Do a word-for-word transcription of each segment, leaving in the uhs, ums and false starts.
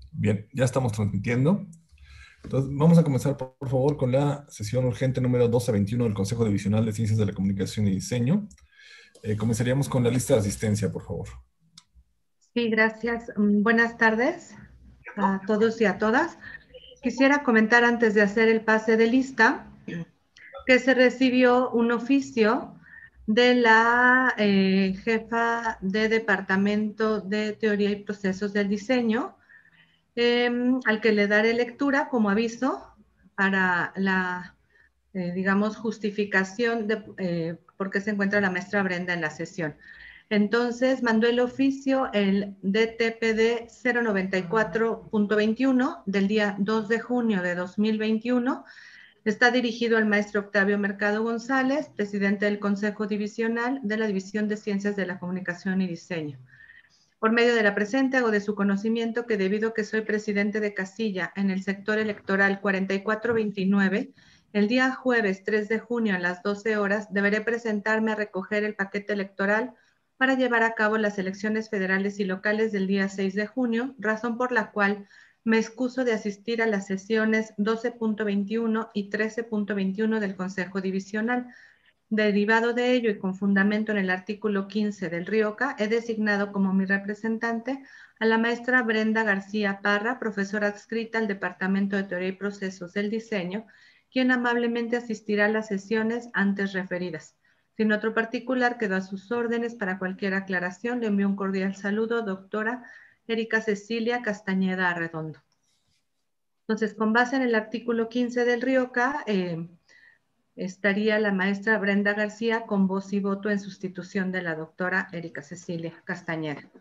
Bien, ya estamos transmitiendo. Entonces, vamos a comenzar, por, por favor, con la sesión urgente número doce veintiuno del Consejo Divisional de Ciencias de la Comunicación y Diseño. Eh, comenzaríamos con la lista de asistencia, por favor. Sí, gracias. Mm, Buenas tardes a todos y a todas. Quisiera comentar antes de hacer el pase de lista que se recibió un oficio de la eh, jefa de Departamento de Teoría y Procesos del Diseño, eh, al que le daré lectura como aviso para la, eh, digamos, justificación de eh, por qué se encuentra la maestra Brenda en la sesión. Entonces, mandó el oficio el D T P D cero noventa y cuatro punto veintiuno del día dos de junio de dos mil veintiuno. Está dirigido al maestro Octavio Mercado González, presidente del Consejo Divisional de la División de Ciencias de la Comunicación y Diseño. Por medio de la presente hago de su conocimiento que debido a que soy presidente de casilla en el sector electoral cuarenta y cuatro veintinueve, el día jueves tres de junio a las doce horas deberé presentarme a recoger el paquete electoral para llevar a cabo las elecciones federales y locales del día seis de junio, razón por la cual me excuso de asistir a las sesiones doce punto veintiuno y trece punto veintiuno del Consejo Divisional. Derivado de ello y con fundamento en el artículo quince del RIOCA, he designado como mi representante a la maestra Brenda García Parra, profesora adscrita al Departamento de Teoría y Procesos del Diseño, quien amablemente asistirá a las sesiones antes referidas. Sin otro particular, quedo a sus órdenes para cualquier aclaración. Le envío un cordial saludo, doctora Erika Cecilia Castañeda Arredondo. Entonces, con base en el artículo quince del RIOCA, eh, estaría la maestra Brenda García con voz y voto en sustitución de la doctora Erika Cecilia Castañeda.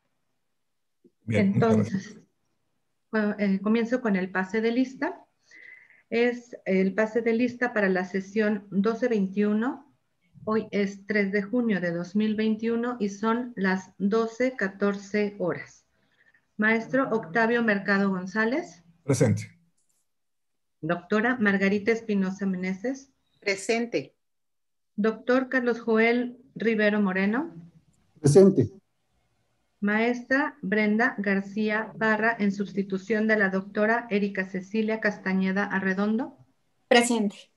Bien, muchas gracias. Entonces, bueno, eh, comienzo con el pase de lista. Es el pase de lista para la sesión doce veintiuno. Hoy es tres de junio de dos mil veintiuno y son las doce catorce horas. Maestro Octavio Mercado González. Presente. Doctora Margarita Espinosa Meneses. Presente. Doctor Carlos Joel Rivero Moreno. Presente. Maestra Brenda García Parra en sustitución de la doctora Erika Cecilia Castañeda Arredondo. Presente.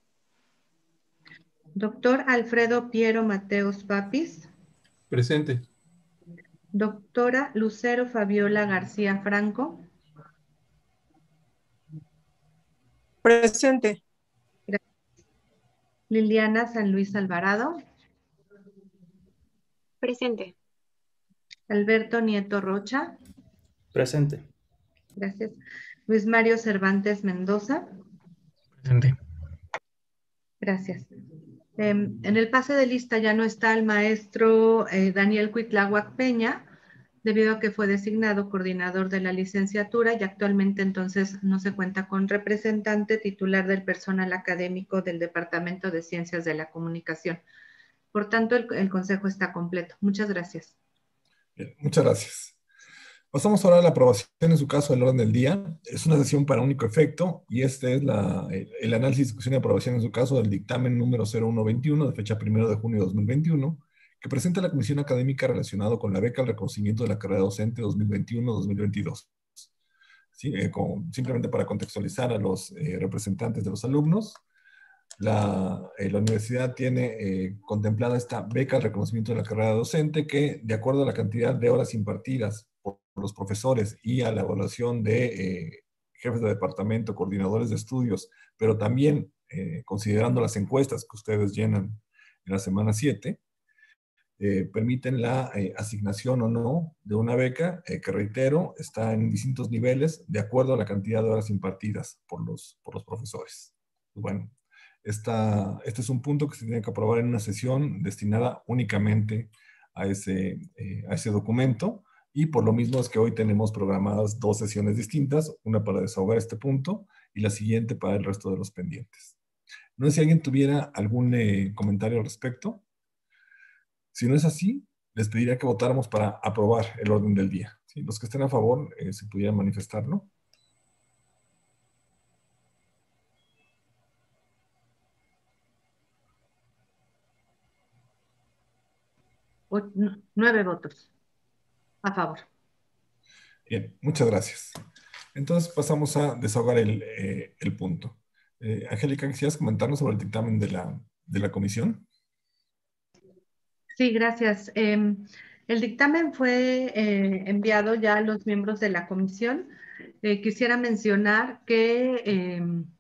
Doctor Alfredo Piero Mateos Papis. Presente. Doctora Lucero Fabiola García Franco. Presente. Liliana San Luis Alvarado. Presente. Alberto Nieto Rocha. Presente. Gracias. Luis Mario Cervantes Mendoza. Presente. Gracias. Eh, en el pase de lista ya no está el maestro eh, Daniel Cuitláhuac Peña, debido a que fue designado coordinador de la licenciatura y actualmente entonces no se cuenta con representante titular del personal académico del Departamento de Ciencias de la Comunicación. Por tanto, el, el consejo está completo. Muchas gracias. Bien, muchas gracias. Pasamos ahora a la aprobación en su caso del orden del día. Es una sesión para único efecto y este es la, el, el análisis, discusión y aprobación en su caso del dictamen número cero uno veintiuno de fecha primero de junio de dos mil veintiuno, que presenta la Comisión Académica relacionado con la beca al reconocimiento de la carrera docente dos mil veintiuno dos mil veintidós. ¿Sí? Eh, con, simplemente para contextualizar a los eh, representantes de los alumnos, la, eh, la universidad tiene eh, contemplada esta beca al reconocimiento de la carrera docente que, de acuerdo a la cantidad de horas impartidas por los profesores y a la evaluación de eh, jefes de departamento, coordinadores de estudios, pero también eh, considerando las encuestas que ustedes llenan en la semana siete, eh, permiten la eh, asignación o no de una beca eh, que, reitero, está en distintos niveles de acuerdo a la cantidad de horas impartidas por los, por los profesores. Bueno, esta, este es un punto que se tiene que aprobar en una sesión destinada únicamente a ese, eh, a ese documento, y por lo mismo es que hoy tenemos programadas dos sesiones distintas, una para desahogar este punto y la siguiente para el resto de los pendientes. No sé si alguien tuviera algún eh, comentario al respecto. Si no es así, les pediría que votáramos para aprobar el orden del día. ¿Sí? Los que estén a favor, eh, si pudieran manifestarlo. O, nueve votos a favor. Bien, muchas gracias. Entonces pasamos a desahogar el, eh, el punto. Eh, Angélica, ¿quisieras comentarnos sobre el dictamen de la, de la comisión? Sí, gracias. Eh, el dictamen fue eh, enviado ya a los miembros de la comisión. Eh, quisiera mencionar que eh,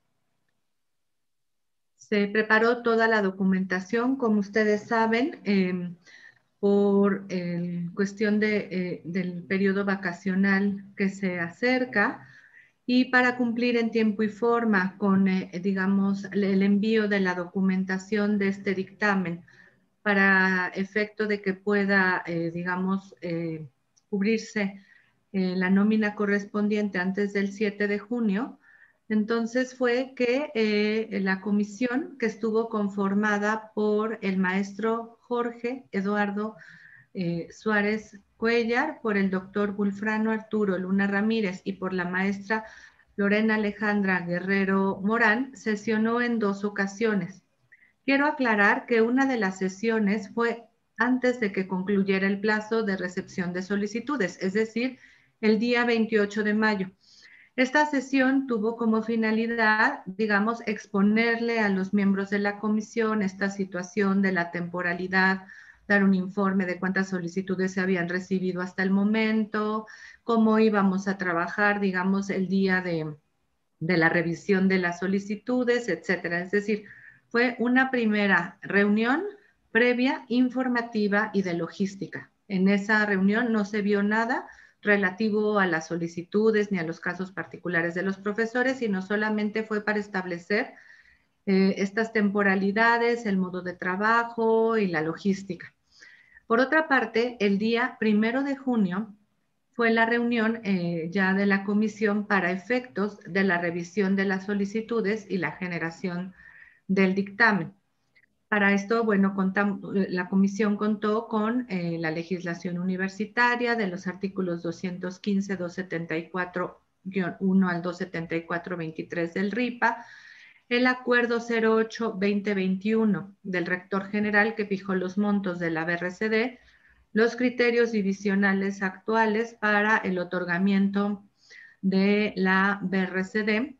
se preparó toda la documentación, como ustedes saben, eh, por eh, cuestión de, eh, del periodo vacacional que se acerca y para cumplir en tiempo y forma con, eh, digamos, el envío de la documentación de este dictamen para efecto de que pueda, eh, digamos, eh, cubrirse eh, la nómina correspondiente antes del siete de junio. Entonces fue que eh, la comisión, que estuvo conformada por el maestro Jorge Eduardo eh, Suárez Cuellar, por el doctor Bulfrano Arturo Luna Ramírez y por la maestra Lorena Alejandra Guerrero Morán, sesionó en dos ocasiones. Quiero aclarar que una de las sesiones fue antes de que concluyera el plazo de recepción de solicitudes, es decir, el día veintiocho de mayo. Esta sesión tuvo como finalidad, digamos, exponerle a los miembros de la comisión esta situación de la temporalidad, dar un informe de cuántas solicitudes se habían recibido hasta el momento, cómo íbamos a trabajar, digamos, el día de, de la revisión de las solicitudes, etcétera. Es decir, fue una primera reunión previa, informativa y de logística. En esa reunión no se vio nada relativo a las solicitudes ni a los casos particulares de los profesores, sino solamente fue para establecer eh, estas temporalidades, el modo de trabajo y la logística. Por otra parte, el día primero de junio fue la reunión eh, ya de la comisión para efectos de la revisión de las solicitudes y la generación del dictamen. Para esto, bueno, contamos, la comisión contó con eh, la legislación universitaria de los artículos doscientos quince, doscientos setenta y cuatro guión uno al doscientos setenta y cuatro guión veintitrés del R I P A, el acuerdo cero ocho guión veinte veintiuno del rector general que fijó los montos de la B R C D, los criterios divisionales actuales para el otorgamiento de la B R C D,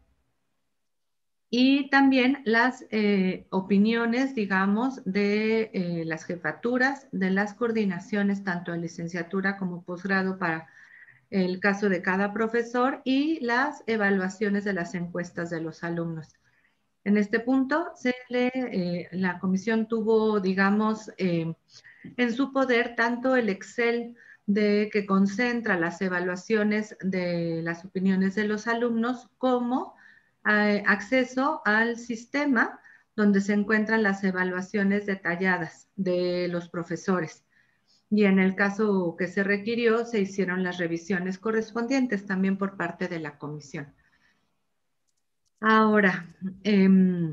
y también las eh, opiniones, digamos, de eh, las jefaturas, de las coordinaciones, tanto de licenciatura como posgrado para el caso de cada profesor, y las evaluaciones de las encuestas de los alumnos. En este punto, se le, eh, la comisión tuvo, digamos, eh, en su poder tanto el Excel de que concentra las evaluaciones de las opiniones de los alumnos, como eh, acceso al sistema donde se encuentran las evaluaciones detalladas de los profesores. Y en el caso que se requirió, se hicieron las revisiones correspondientes también por parte de la comisión. Ahora, eh,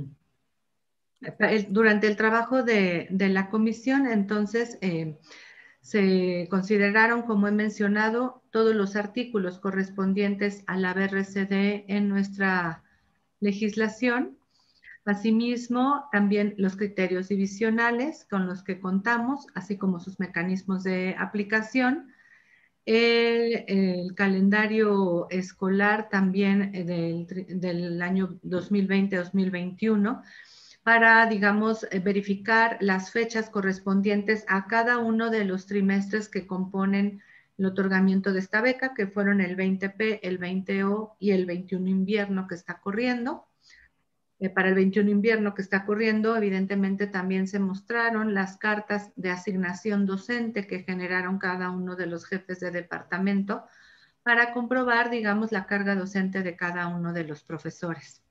durante el trabajo de, de la comisión, entonces, eh, se consideraron, como he mencionado, todos los artículos correspondientes a la B R C D en nuestra legislación. Asimismo, también los criterios divisionales con los que contamos, así como sus mecanismos de aplicación. El, el calendario escolar también del, del año dos mil veinte dos mil veintiuno, para, digamos, verificar las fechas correspondientes a cada uno de los trimestres que componen el otorgamiento de esta beca, que fueron el veinte P, el veinte O y el veintiuno invierno que está corriendo. Eh, para el veintiuno invierno que está corriendo, evidentemente también se mostraron las cartas de asignación docente que generaron cada uno de los jefes de departamento para comprobar, digamos, la carga docente de cada uno de los profesores.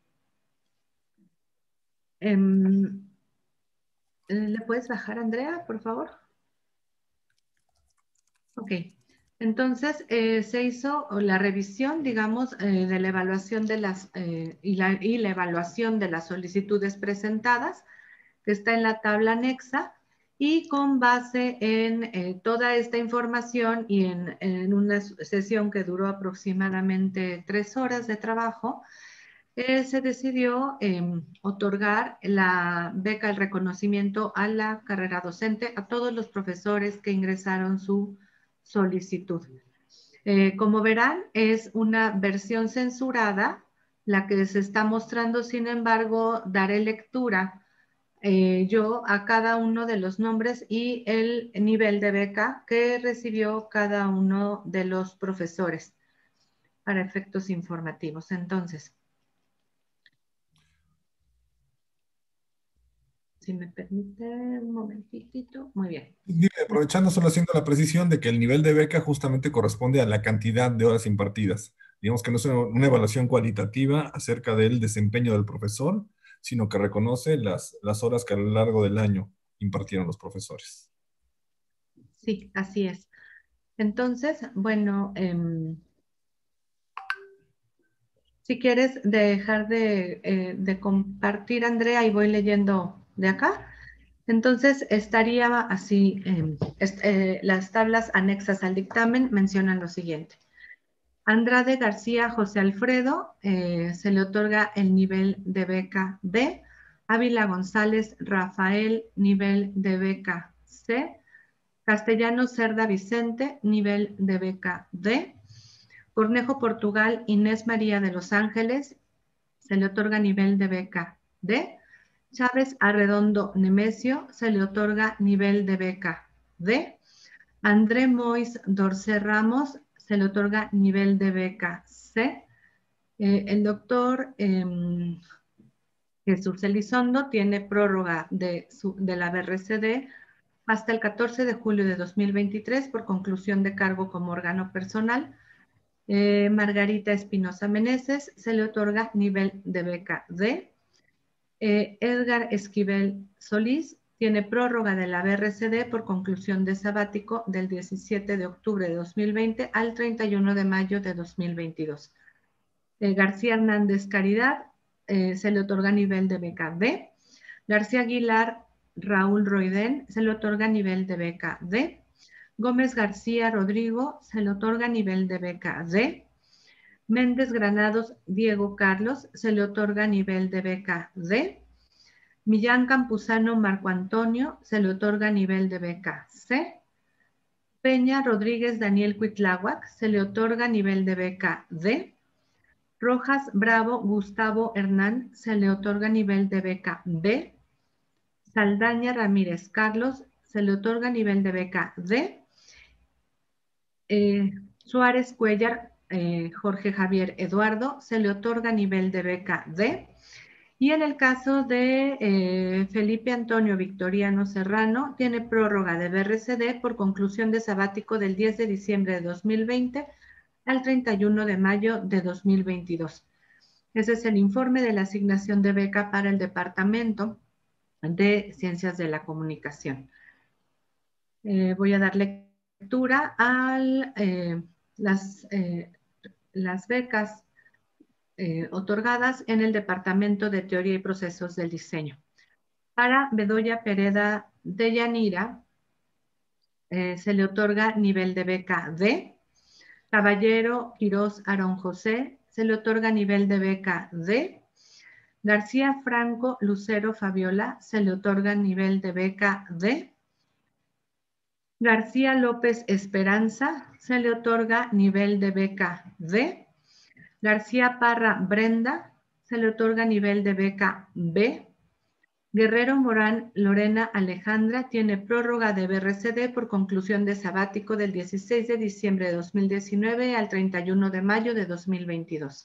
Um, ¿Le puedes bajar, Andrea, por favor? Ok. Entonces, eh, se hizo la revisión, digamos, eh, de la evaluación de las, eh, y, la, y la evaluación de las solicitudes presentadas, que está en la tabla anexa, y con base en eh, toda esta información y en, en una sesión que duró aproximadamente tres horas de trabajo, Eh, se decidió eh, otorgar la beca, el reconocimiento a la carrera docente a todos los profesores que ingresaron su solicitud. Eh, como verán, es una versión censurada, la que se está mostrando. Sin embargo, daré lectura eh, yo a cada uno de los nombres y el nivel de beca que recibió cada uno de los profesores para efectos informativos. Entonces, si me permite un momentito. Muy bien. Dime, aprovechando, solo haciendo la precisión de que el nivel de beca justamente corresponde a la cantidad de horas impartidas. Digamos que no es una, una evaluación cualitativa acerca del desempeño del profesor, sino que reconoce las, las horas que a lo largo del año impartieron los profesores. Sí, así es. Entonces, bueno, eh, si quieres dejar de, eh, de compartir, Andrea, y voy leyendo de acá. Entonces, estaría así, eh, est eh, las tablas anexas al dictamen mencionan lo siguiente. Andrade García José Alfredo, eh, se le otorga el nivel de beca B. Ávila González Rafael, nivel de beca C. Castellano Cerda Vicente, nivel de beca D. Cornejo Portugal Inés María de Los Ángeles, se le otorga nivel de beca D. Chávez Arredondo Nemesio, se le otorga nivel de beca D. André Mois Dorcé Ramos, se le otorga nivel de beca C. Eh, el doctor eh, Jesús Elizondo tiene prórroga de, su, de la B R C D hasta el catorce de julio de dos mil veintitrés por conclusión de cargo como órgano personal. Eh, Margarita Espinosa Meneses, se le otorga nivel de beca D. Eh, Edgar Esquivel Solís tiene prórroga de la B R C D por conclusión de sabático del diecisiete de octubre de dos mil veinte al treinta y uno de mayo de dos mil veintidós. Eh, García Hernández Caridad, eh, se le otorga nivel de beca D. García Aguilar Raúl Roiden, se le otorga nivel de beca D. Gómez García Rodrigo, se le otorga nivel de beca D. Méndez Granados Diego Carlos, se le otorga nivel de beca D. Millán Campuzano Marco Antonio, se le otorga nivel de beca C. Peña Rodríguez Daniel Cuitláhuac, se le otorga nivel de beca D. Rojas Bravo Gustavo Hernán, se le otorga nivel de beca B. Saldaña Ramírez Carlos, se le otorga nivel de beca D. Eh, Suárez Cuellar eh, Jorge Javier Eduardo, se le otorga nivel de beca D. Y en el caso de eh, Felipe Antonio Victoriano Serrano, tiene prórroga de B R C D por conclusión de sabático del diez de diciembre de dos mil veinte al treinta y uno de mayo de dos mil veintidós. Ese es el informe de la asignación de beca para el Departamento de Ciencias de la Comunicación. Eh, voy a dar lectura a eh, las, eh, las becas Eh, otorgadas en el Departamento de Teoría y Procesos del Diseño. Para Bedoya Pereda de Yanira, eh, se le otorga nivel de beca D. Caballero Quirós Aarón José, se le otorga nivel de beca D. García Franco Lucero Fabiola, se le otorga nivel de beca D. García López Esperanza, se le otorga nivel de beca D. García Parra Brenda, se le otorga nivel de beca B. Guerrero Morán Lorena Alejandra tiene prórroga de B R C D por conclusión de sabático del dieciséis de diciembre de dos mil diecinueve al treinta y uno de mayo de dos mil veintidós.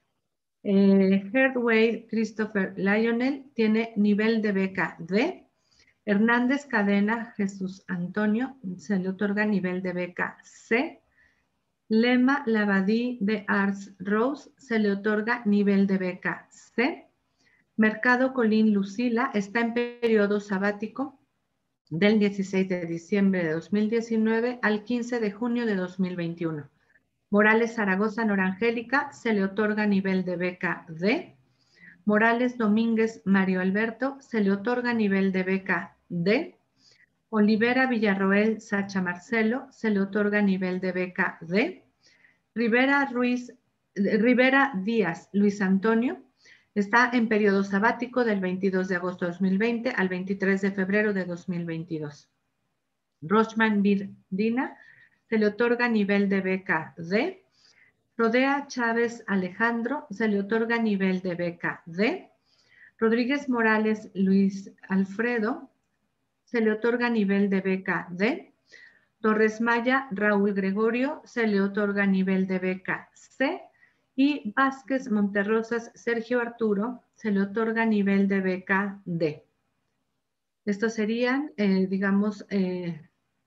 Eh, Herdway Christopher Lionel tiene nivel de beca D. Hernández Cadena Jesús Antonio, se le otorga nivel de beca C. Lema Lavadí de Arts Rose, se le otorga nivel de beca C. Mercado Colín Lucila está en periodo sabático del dieciséis de diciembre de dos mil diecinueve al quince de junio de dos mil veintiuno. Morales Zaragoza Norangélica, se le otorga nivel de beca D. Morales Domínguez Mario Alberto, se le otorga nivel de beca D. Olivera Villarroel Sacha Marcelo, se le otorga nivel de beca D. Rivera, Ruiz, Rivera Díaz Luis Antonio está en periodo sabático del veintidós de agosto de dos mil veinte al veintitrés de febrero de dos mil veintidós. Rochman Bir Dina se le otorga nivel de beca D. Rodea Chávez Alejandro, se le otorga nivel de beca D. Rodríguez Morales Luis Alfredo, se le otorga nivel de beca D. Torres Maya Raúl Gregorio, se le otorga nivel de beca C. Y Vázquez Monterrosas Sergio Arturo, se le otorga nivel de beca D. Estos serían, eh, digamos, eh,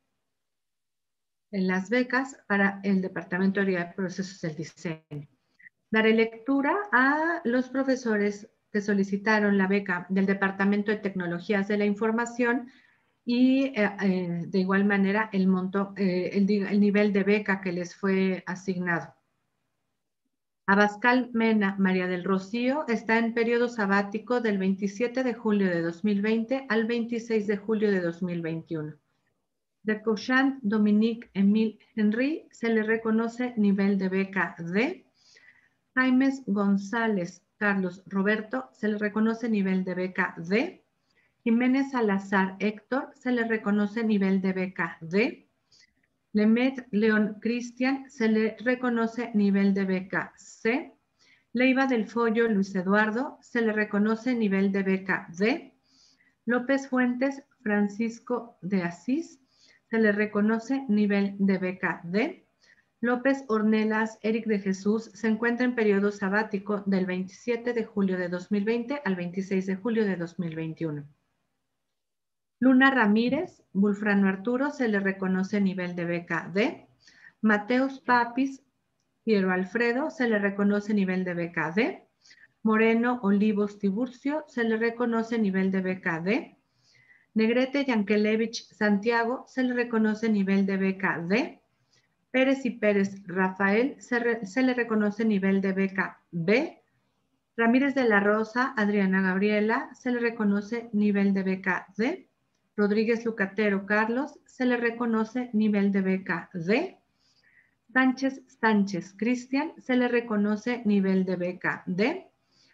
en las becas para el Departamento de Teoría de Procesos del Diseño. Daré lectura a los profesores que solicitaron la beca del Departamento de Tecnologías de la Información y eh, eh, de igual manera el monto, eh, el, el nivel de beca que les fue asignado. Abascal Mena María del Rocío está en periodo sabático del veintisiete de julio de dos mil veinte al veintiséis de julio de dos mil veintiuno. De Couchant Dominique Emile Henry se le reconoce nivel de beca D. Jaimes González Carlos Roberto se le reconoce nivel de beca D. Jiménez Salazar Héctor se le reconoce nivel de beca D. Lemet León Cristian se le reconoce nivel de beca C. Leiva del Follo Luis Eduardo se le reconoce nivel de beca D. López Fuentes Francisco de Asís se le reconoce nivel de beca D. López Ornelas Eric de Jesús se encuentra en periodo sabático del veintisiete de julio de dos mil veinte al veintiséis de julio de dos mil veintiuno. Luna Ramírez, Bulfrano Arturo, se le reconoce nivel de beca D. Mateus Papis, Piero Alfredo, se le reconoce nivel de beca D. Moreno Olivos Tiburcio, se le reconoce nivel de beca D. Negrete Yankelevich Santiago, se le reconoce nivel de beca D. Pérez y Pérez Rafael, se, re, se le reconoce nivel de beca B. Ramírez de la Rosa Adriana Gabriela, se le reconoce nivel de beca D. Rodríguez Lucatero Carlos, se le reconoce nivel de beca D. Sánchez Sánchez Cristian, se le reconoce nivel de beca D.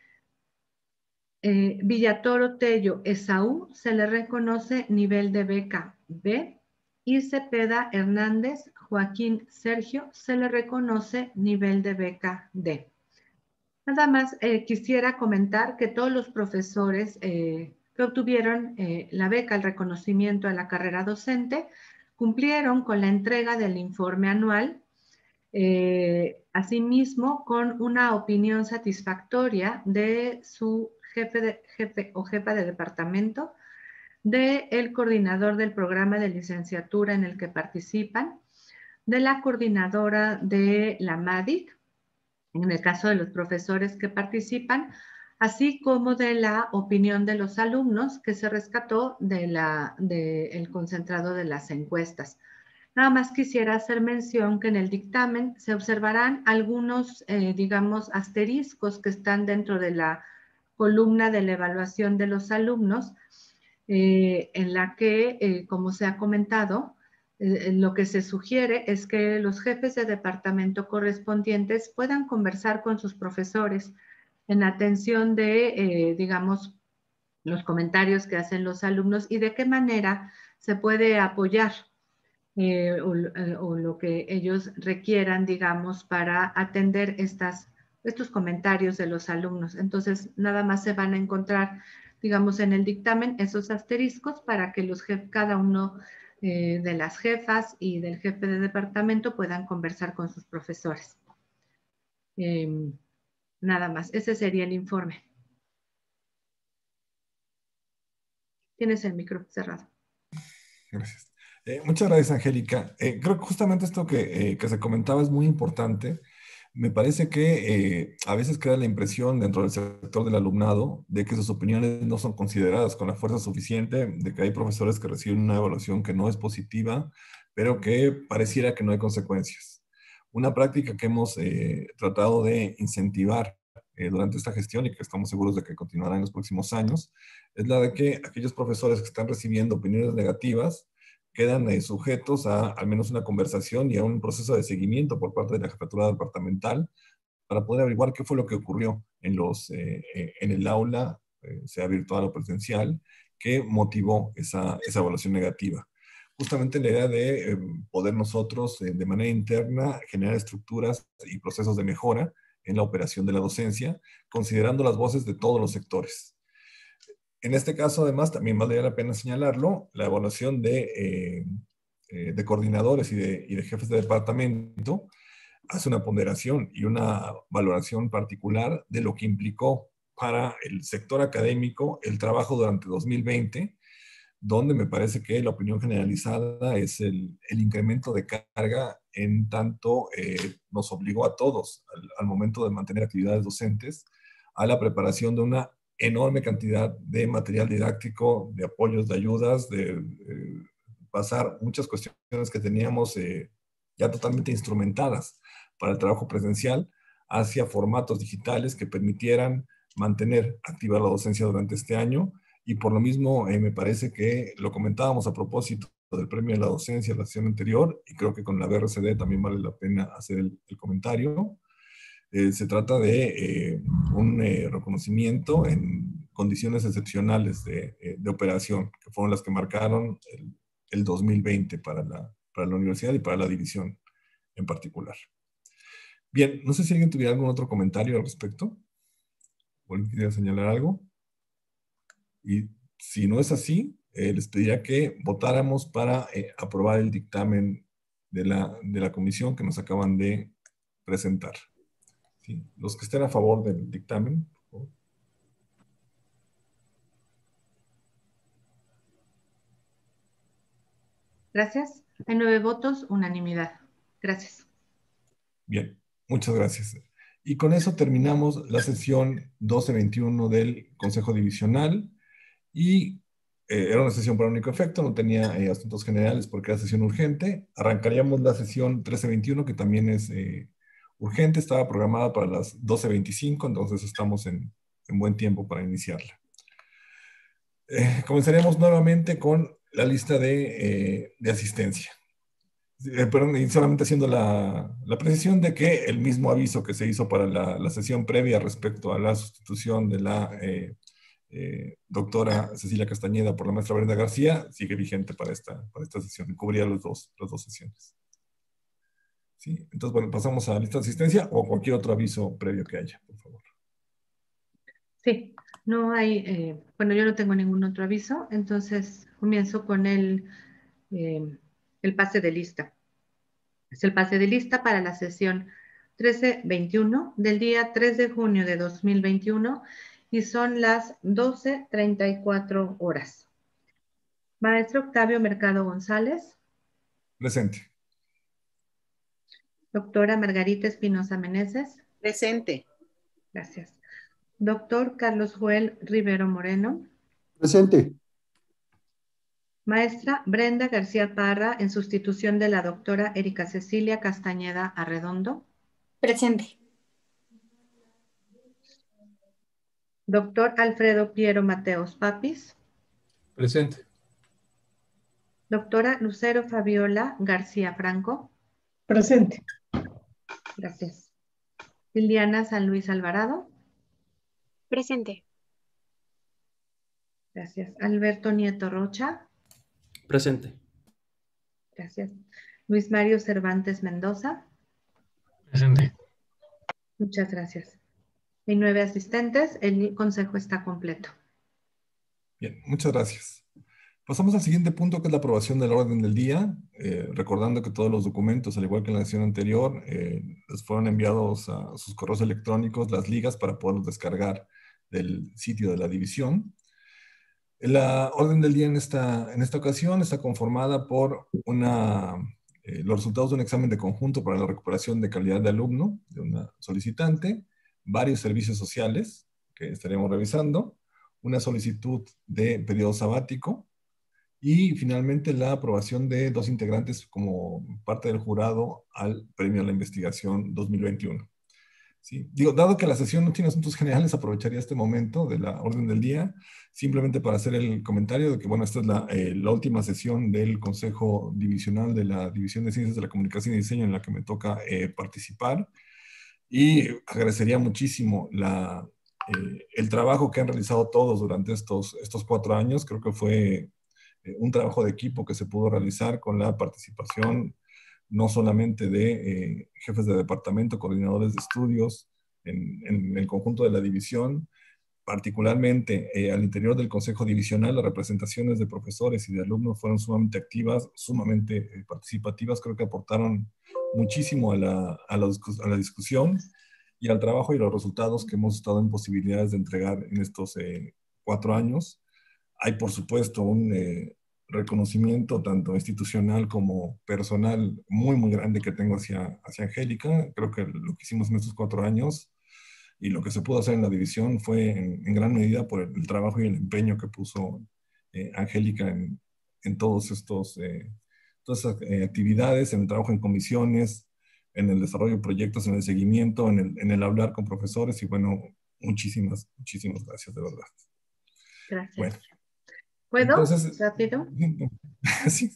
Eh, Villatoro Tello Esaú, se le reconoce nivel de beca B. Y Cepeda Hernández Joaquín Sergio, se le reconoce nivel de beca D. Nada más eh, quisiera comentar que todos los profesores eh, que obtuvieron eh, la beca, el reconocimiento a la carrera docente, cumplieron con la entrega del informe anual, eh, asimismo con una opinión satisfactoria de su jefe, de, jefe o jefa de departamento, del coordinador del programa de licenciatura en el que participan, de la coordinadora de la MADIC, en el caso de los profesores que participan, así como de la opinión de los alumnos que se rescató del de de concentrado de las encuestas. Nada más quisiera hacer mención que en el dictamen se observarán algunos, eh, digamos, asteriscos que están dentro de la columna de la evaluación de los alumnos, eh, en la que, eh, como se ha comentado, eh, lo que se sugiere es que los jefes de departamento correspondientes puedan conversar con sus profesores en atención de, eh, digamos, los comentarios que hacen los alumnos y de qué manera se puede apoyar eh, o, eh, o lo que ellos requieran, digamos, para atender estas, estos comentarios de los alumnos. Entonces, nada más se van a encontrar, digamos, en el dictamen esos asteriscos para que los jef, cada uno eh, de las jefas y del jefe de departamento puedan conversar con sus profesores. Eh, nada más, ese sería el informe. Tienes el micro cerrado. Gracias. Eh, muchas gracias, Angélica. Eh, creo que justamente esto que, eh, que se comentaba es muy importante. Me parece que eh, a veces queda la impresión dentro del sector del alumnado de que sus opiniones no son consideradas con la fuerza suficiente, de que hay profesores que reciben una evaluación que no es positiva, pero que pareciera que no hay consecuencias. Una práctica que hemos eh, tratado de incentivar eh, durante esta gestión y que estamos seguros de que continuará en los próximos años, es la de que aquellos profesores que están recibiendo opiniones negativas quedan eh, sujetos a al menos una conversación y a un proceso de seguimiento por parte de la jefatura departamental para poder averiguar qué fue lo que ocurrió en, los, eh, eh, en el aula, eh, sea virtual o presencial, que motivó esa, esa evaluación negativa. justamente la idea de eh, poder nosotros eh, de manera interna generar estructuras y procesos de mejora en la operación de la docencia, considerando las voces de todos los sectores. En este caso, además, también valdría la pena señalarlo, la evaluación de, eh, eh, de coordinadores y de, y de jefes de departamento hace una ponderación y una valoración particular de lo que implicó para el sector académico el trabajo durante dos mil veinte, donde me parece que la opinión generalizada es el, el incremento de carga en tanto eh, nos obligó a todos, al, al momento de mantener actividades docentes, a la preparación de una enorme cantidad de material didáctico, de apoyos, de ayudas, de eh, pasar muchas cuestiones que teníamos eh, ya totalmente instrumentadas para el trabajo presencial hacia formatos digitales que permitieran mantener activa la docencia durante este año. Y por lo mismo, eh, me parece que lo comentábamos a propósito del premio de la docencia la sesión anterior, y creo que con la B R C D también vale la pena hacer el, el comentario. Eh, se trata de eh, un eh, reconocimiento en condiciones excepcionales de, eh, de operación, que fueron las que marcaron el, el dos mil veinte para la, para la universidad y para la división en particular. Bien, no sé si alguien tuviera algún otro comentario al respecto. ¿O alguien quisiera señalar algo? Y si no es así, eh, les pediría que votáramos para eh, aprobar el dictamen de la, de la comisión que nos acaban de presentar. ¿Sí? Los que estén a favor del dictamen, por favor. Gracias. Hay nueve votos, unanimidad. Gracias. Bien, muchas gracias. Y con eso terminamos la sesión doce veintiuno del Consejo Divisional. Y eh, era una sesión para único efecto, no tenía eh, asuntos generales porque era sesión urgente. Arrancaríamos la sesión trece veintiuno, que también es eh, urgente, estaba programada para las doce veinticinco, entonces estamos en, en buen tiempo para iniciarla. Eh, comenzaríamos nuevamente con la lista de, eh, de asistencia. Eh, perdón, y solamente haciendo la, la precisión de que el mismo aviso que se hizo para la, la sesión previa respecto a la sustitución de la eh, eh, doctora Cecilia Castañeda por la maestra Brenda García sigue vigente para esta, para esta sesión, cubría los dos, las dos sesiones. ¿Sí? Entonces, bueno, pasamos a la lista de asistencia o cualquier otro aviso previo que haya, por favor. Sí, no hay, eh, bueno, yo no tengo ningún otro aviso, entonces comienzo con el, eh, el pase de lista. Es el pase de lista para la sesión trece veintiuno del día tres de junio de dos mil veintiuno y son las doce treinta y cuatro horas. Maestro Octavio Mercado González. Presente. Doctora Margarita Espinosa Meneses. Presente. Gracias. Doctor Carlos Joel Rivero Moreno. Presente. Maestra Brenda García Parra, en sustitución de la doctora Erika Cecilia Castañeda Arredondo. Presente. Doctor Alfredo Piero Mateos Papis. Presente. Doctora Lucero Fabiola García Franco. Presente. Gracias. Liliana San Luis Alvarado. Presente. Gracias. Alberto Nieto Rocha. Presente. Gracias. Luis Mario Cervantes Mendoza. Presente. Muchas gracias. Hay nueve asistentes. El consejo está completo. Bien, muchas gracias. Pasamos al siguiente punto, que es la aprobación del orden del día, eh, recordando que todos los documentos, al igual que en la sesión anterior, eh, les fueron enviados a sus correos electrónicos las ligas para poderlos descargar del sitio de la división. La orden del día en esta, en esta ocasión está conformada por una, eh, los resultados de un examen de conjunto para la recuperación de calidad de alumno de una solicitante, varios servicios sociales que estaríamos revisando, una solicitud de periodo sabático, y finalmente la aprobación de dos integrantes como parte del jurado al Premio a la Investigación dos mil veintiuno. ¿Sí? Digo, dado que la sesión no tiene asuntos generales, aprovecharía este momento de la orden del día simplemente para hacer el comentario de que, bueno, esta es la, eh, la última sesión del Consejo Divisional de la División de Ciencias de la Comunicación y Diseño en la que me toca eh, participar, y agradecería muchísimo la, eh, el trabajo que han realizado todos durante estos, estos cuatro años. Creo que fue eh, un trabajo de equipo que se pudo realizar con la participación no solamente de eh, jefes de departamento, coordinadores de estudios, en, en el conjunto de la división, particularmente eh, al interior del Consejo Divisional, las representaciones de profesores y de alumnos fueron sumamente activas, sumamente eh, participativas, creo que aportaron muchísimo a la, a, la a la discusión y al trabajo y los resultados que hemos estado en posibilidades de entregar en estos eh, cuatro años. Hay, por supuesto, un eh, reconocimiento tanto institucional como personal muy, muy grande que tengo hacia, hacia Angélica. Creo que lo que hicimos en estos cuatro años y lo que se pudo hacer en la división fue en, en gran medida por el, el trabajo y el empeño que puso eh, Angélica en, en todos estos, eh, todas esas eh, actividades, en el trabajo en comisiones, en el desarrollo de proyectos, en el seguimiento, en el, en el hablar con profesores y bueno, muchísimas, muchísimas gracias, de verdad. Gracias. Bueno, ¿Puedo? Entonces, ¿Rápido? sí.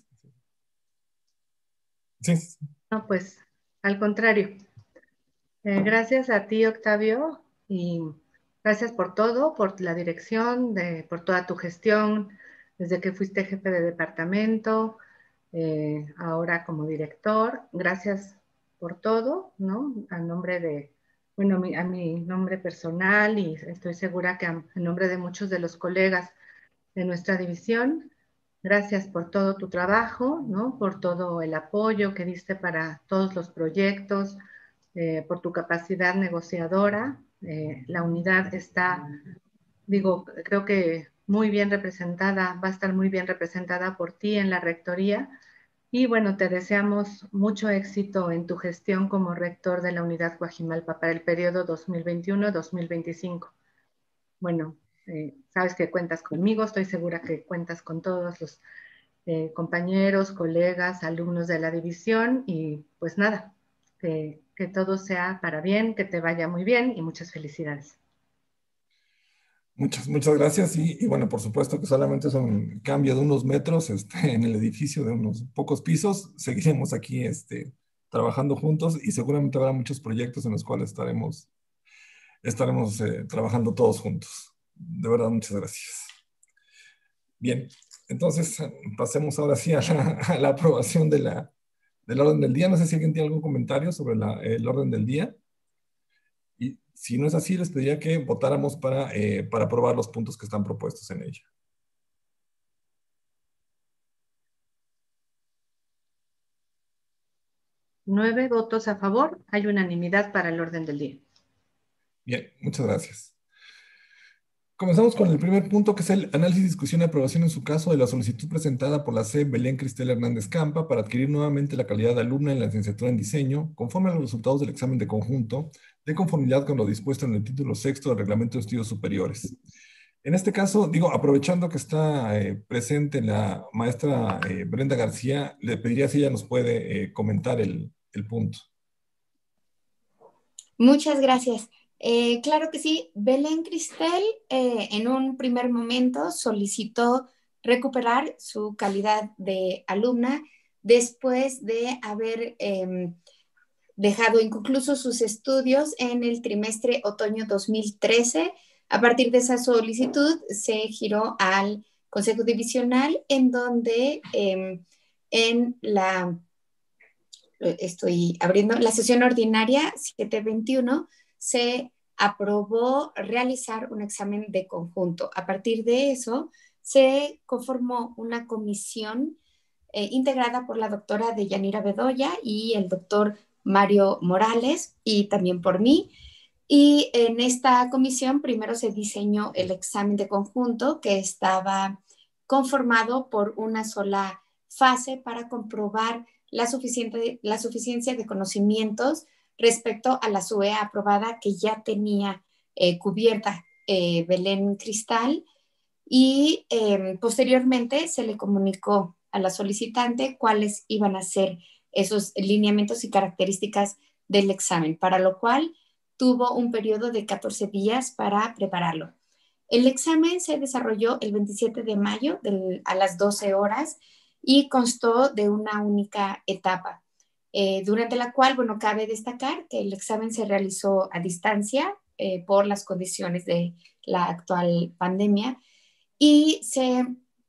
Sí. No, pues, al contrario. Eh, gracias a ti, Octavio, y gracias por todo, por la dirección, de, por toda tu gestión, desde que fuiste jefe de departamento, eh, ahora como director. Gracias por todo, ¿no? A nombre de, bueno, mi, a mi nombre personal y estoy segura que a, a nombre de muchos de los colegas de nuestra división. Gracias por todo tu trabajo, ¿no? Por todo el apoyo que diste para todos los proyectos, eh, por tu capacidad negociadora. Eh, la unidad está, digo, creo que muy bien representada, va a estar muy bien representada por ti en la rectoría. Y bueno, te deseamos mucho éxito en tu gestión como rector de la unidad Coajimalpa para el periodo dos mil veintiuno a dos mil veinticinco. Bueno, eh, sabes que cuentas conmigo, estoy segura que cuentas con todos los eh, compañeros, colegas, alumnos de la división y pues nada, que, que todo sea para bien, que te vaya muy bien y muchas felicidades. Muchas, muchas gracias y, y bueno, por supuesto que solamente es un cambio de unos metros este, en el edificio de unos pocos pisos. Seguiremos aquí este, trabajando juntos y seguramente habrá muchos proyectos en los cuales estaremos, estaremos eh, trabajando todos juntos. De verdad, muchas gracias. Bien, entonces pasemos ahora sí a la, a la aprobación de la, del orden del día. No sé si alguien tiene algún comentario sobre la, el orden del día. Y si no es así, les pediría que votáramos para, eh, para aprobar los puntos que están propuestos en ella. Nueve votos a favor, hay unanimidad para el orden del día. Bien, muchas gracias. Comenzamos con el primer punto, que es el análisis, discusión y aprobación en su caso de la solicitud presentada por la C. Belén Cristel Hernández Campa para adquirir nuevamente la calidad de alumna en la licenciatura en diseño, conforme a los resultados del examen de conjunto, de conformidad con lo dispuesto en el título sexto del Reglamento de Estudios Superiores. En este caso, digo, aprovechando que está eh, presente la maestra eh, Brenda García, le pediría si ella nos puede eh, comentar el, el punto. Muchas gracias. Eh, claro que sí. Belén Cristel eh, en un primer momento solicitó recuperar su calidad de alumna después de haber eh, dejado inconclusos sus estudios en el trimestre otoño dos mil trece. A partir de esa solicitud se giró al Consejo Divisional, en donde eh, en la, estoy abriendo, la sesión ordinaria setecientos veintiuno se aprobó realizar un examen de conjunto. A partir de eso se conformó una comisión eh, integrada por la doctora Deyanira Bedoya y el doctor Mario Morales y también por mí. Y en esta comisión primero se diseñó el examen de conjunto, que estaba conformado por una sola fase para comprobar la, suficiente, la suficiencia de conocimientos respecto a la S U E aprobada que ya tenía eh, cubierta eh, Belén Cristal, y eh, posteriormente se le comunicó a la solicitante cuáles iban a ser esos lineamientos y características del examen, para lo cual tuvo un periodo de catorce días para prepararlo. El examen se desarrolló el veintisiete de mayo del, a las doce horas y constó de una única etapa, eh, durante la cual, bueno, cabe destacar que el examen se realizó a distancia eh, por las condiciones de la actual pandemia y se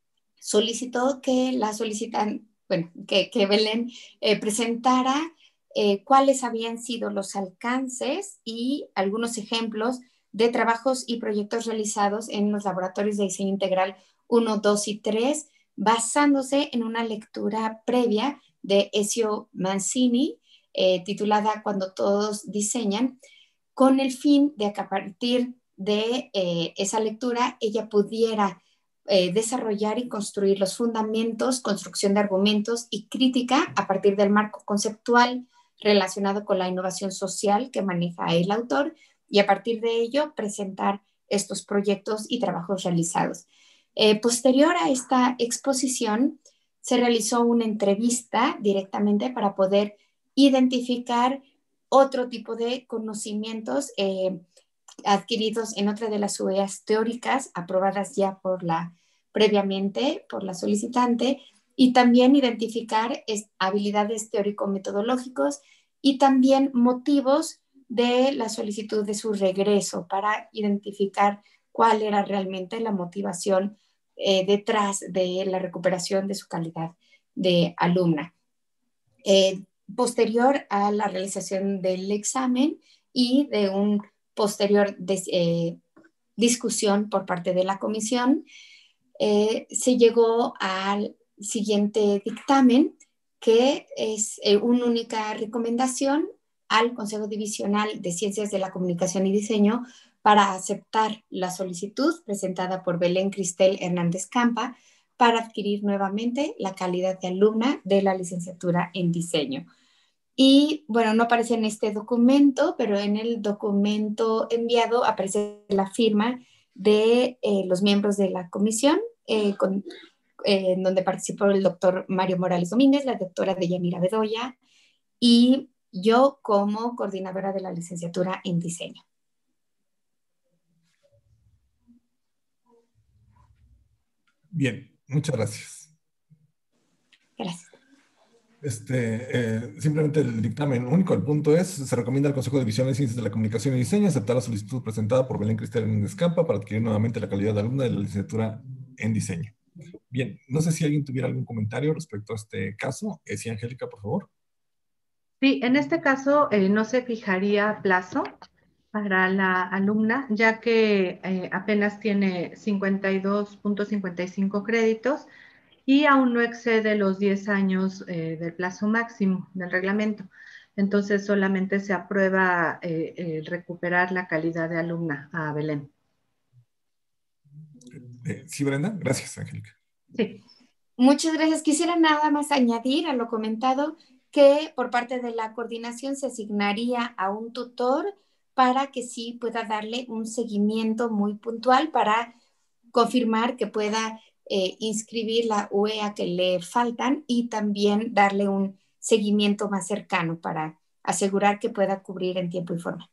solicitó que la solicitan, bueno, que, que Belén eh, presentara eh, cuáles habían sido los alcances y algunos ejemplos de trabajos y proyectos realizados en los laboratorios de diseño integral uno, dos y tres, basándose en una lectura previa de Ezio Mancini, eh, titulada Cuando todos diseñan, con el fin de que a partir de eh, esa lectura ella pudiera eh, desarrollar y construir los fundamentos, construcción de argumentos y crítica a partir del marco conceptual relacionado con la innovación social que maneja el autor, y a partir de ello presentar estos proyectos y trabajos realizados. Eh, posterior a esta exposición se realizó una entrevista directamente para poder identificar otro tipo de conocimientos eh, adquiridos en otra de las U E As teóricas aprobadas ya por la, previamente por la solicitante, y también identificar es, habilidades teórico-metodológicos y también motivos de la solicitud de su regreso para identificar cuál era realmente la motivación eh, detrás de la recuperación de su calidad de alumna. Eh, posterior a la realización del examen y de un posterior des, eh, discusión por parte de la comisión, eh, se llegó al siguiente dictamen, que es eh, una única recomendación al Consejo Divisional de Ciencias de la Comunicación y Diseño para aceptar la solicitud presentada por Belén Cristel Hernández Campa para adquirir nuevamente la calidad de alumna de la licenciatura en diseño. Y bueno, no aparece en este documento, pero en el documento enviado aparece la firma de eh, los miembros de la comisión, eh, con, eh, en donde participó el doctor Mario Morales Domínguez, la doctora Deyanira Bedoya y yo como coordinadora de la licenciatura en diseño. Bien, muchas gracias. Gracias. Este, eh, simplemente el dictamen único, el punto es, se recomienda al Consejo de División de Ciencias de la Comunicación y Diseño aceptar la solicitud presentada por Belén Cristel Hernández Campa para adquirir nuevamente la calidad de alumna de la licenciatura en diseño. Bien, no sé si alguien tuviera algún comentario respecto a este caso. Eh, sí, Angélica, por favor. Sí, en este caso eh, no se fijaría plazo para la alumna, ya que eh, apenas tiene cincuenta y dos punto cincuenta y cinco créditos y aún no excede los diez años eh, del plazo máximo del reglamento. Entonces solamente se aprueba eh, eh, recuperar la calidad de alumna a Belén. Eh, sí, Brenda, gracias, Angélica. Sí. Muchas gracias. Quisiera nada más añadir a lo comentado que por parte de la coordinación se asignaría a un tutor para que sí pueda darle un seguimiento muy puntual para confirmar que pueda eh, inscribir la U E A que le faltan y también darle un seguimiento más cercano para asegurar que pueda cubrir en tiempo y forma.